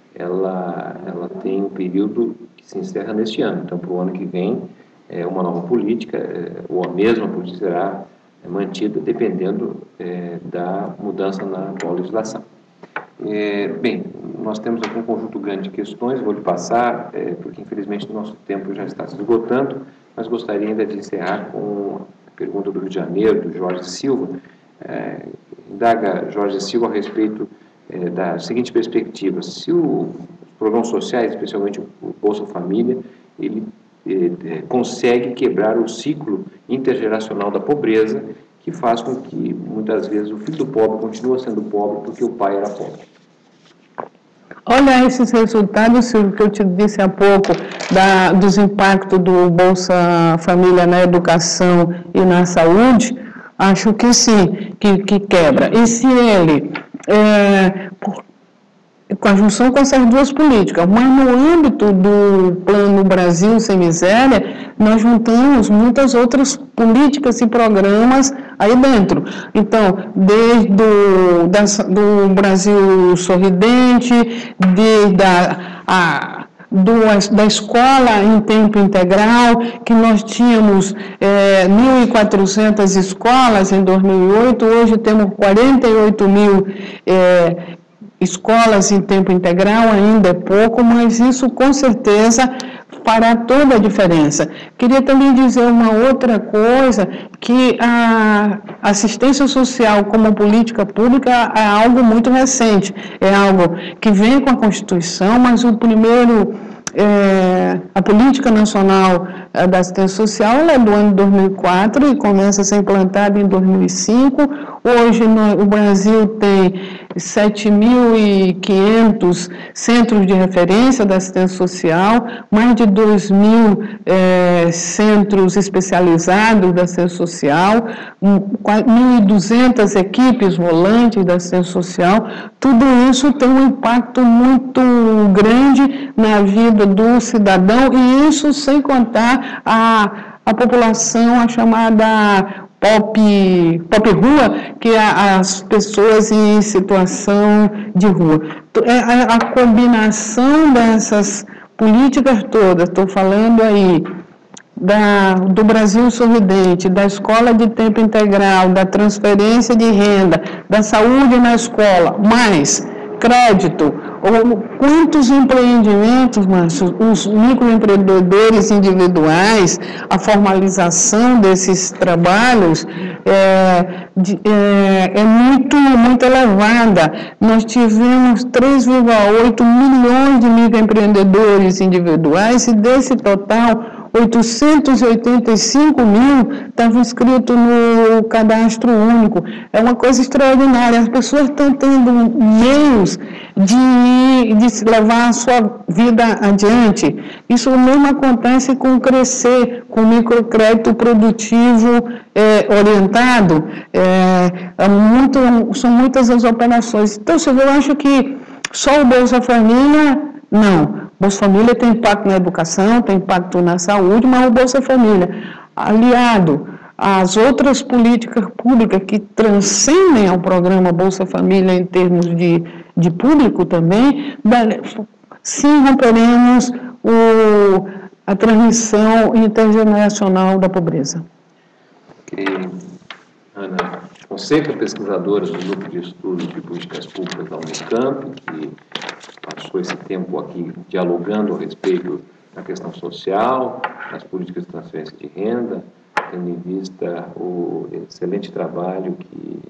ela, ela tem um período que se encerra neste ano. Então, para o ano que vem, é, uma nova política, é, ou a mesma política será é, mantida, dependendo é, da mudança na atual legislação. É, bem, nós temos aqui um conjunto grande de questões, vou lhe passar, é, porque infelizmente o nosso tempo já está se esgotando, mas gostaria ainda de encerrar com a pergunta do Rio de Janeiro, do Jorge Silva. É, indaga Jorge Silva a respeito é, da seguinte perspectiva: se o, os programas sociais, especialmente o Bolsa Família, ele é, é, consegue quebrar o ciclo intergeracional da pobreza, que faz com que, muitas vezes, o filho do pobre continua sendo pobre porque o pai era pobre. Olha esses resultados, Silvio, que eu te disse há pouco, da, dos impactos do Bolsa Família na educação e na saúde, acho que sim, que, que quebra. E se ele, é, por, com a junção com essas duas políticas, mas no âmbito do Plano Brasil Sem Miséria, nós juntamos muitas outras políticas e programas aí dentro. Então, desde do, da, do Brasil Sorridente, desde a, a Do, da escola em tempo integral, que nós tínhamos é, mil e quatrocentas escolas em dois mil e oito, hoje temos quarenta e oito mil é, escolas em tempo integral, ainda é pouco, mas isso com certeza fará toda a diferença. Queria também dizer uma outra coisa, que a assistência social como política pública é algo muito recente, é algo que vem com a Constituição, mas o primeiro, é, a Política Nacional da Assistência Social ela é do ano dois mil e quatro e começa a ser implantada em dois mil e cinco. Hoje no, o Brasil tem sete mil e quinhentos centros de referência da assistência social, mais de dois mil é, centros especializados da assistência social, mil e duzentas equipes volantes da assistência social. Tudo isso tem um impacto muito grande na vida do cidadão, e isso sem contar a, a população, a chamada pop, pop rua, que é as pessoas em situação de rua. A, a combinação dessas políticas todas, estou falando aí da, do Brasil Sorridente, da escola de tempo integral, da transferência de renda, da saúde na escola, mais crédito, ou quantos empreendimentos, Márcio, os microempreendedores individuais, a formalização desses trabalhos é, de, é, é muito, muito elevada. Nós tivemos três vírgula oito milhões de microempreendedores individuais, e desse total oitocentos e oitenta e cinco mil estavam inscritos no cadastro único. É uma coisa extraordinária. As pessoas estão tendo meios de, de levar a sua vida adiante. Isso mesmo acontece com o Crescer, com o microcrédito produtivo é, orientado. É, é muito, são muitas as operações. Então, eu acho que só o Bolsa Família, não. Bolsa Família tem impacto na educação, tem impacto na saúde, mas o Bolsa Família, aliado às outras políticas públicas que transcendem ao programa Bolsa Família em termos de, de público também, sim romperemos o, a transmissão intergeracional da pobreza. Ok. Ana Fonseca, pesquisadora do Núcleo de Estudos de Políticas Públicas da Unicamp, que passou esse tempo aqui dialogando a respeito da questão social, das políticas de transferência de renda, tendo em vista o excelente trabalho que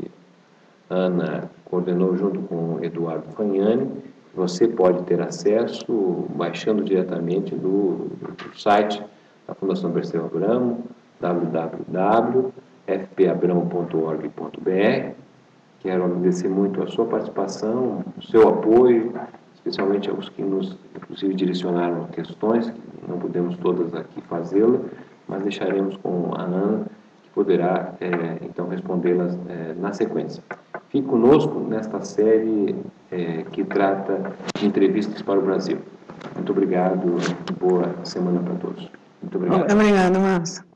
Ana coordenou junto com Eduardo Fagnani. Você pode ter acesso baixando diretamente do, do site da Fundação Perseu Abramo, w w w ponto f p abramo ponto org ponto b r. Quero agradecer muito a sua participação, o seu apoio, especialmente aos que nos, inclusive, direcionaram questões, que não podemos todas aqui fazê-la, mas deixaremos com a Ana, que poderá, é, então, respondê-las é, na sequência. Fique conosco nesta série é, que trata de entrevistas para o Brasil. Muito obrigado, boa semana para todos. Muito obrigado. Obrigada, Márcio.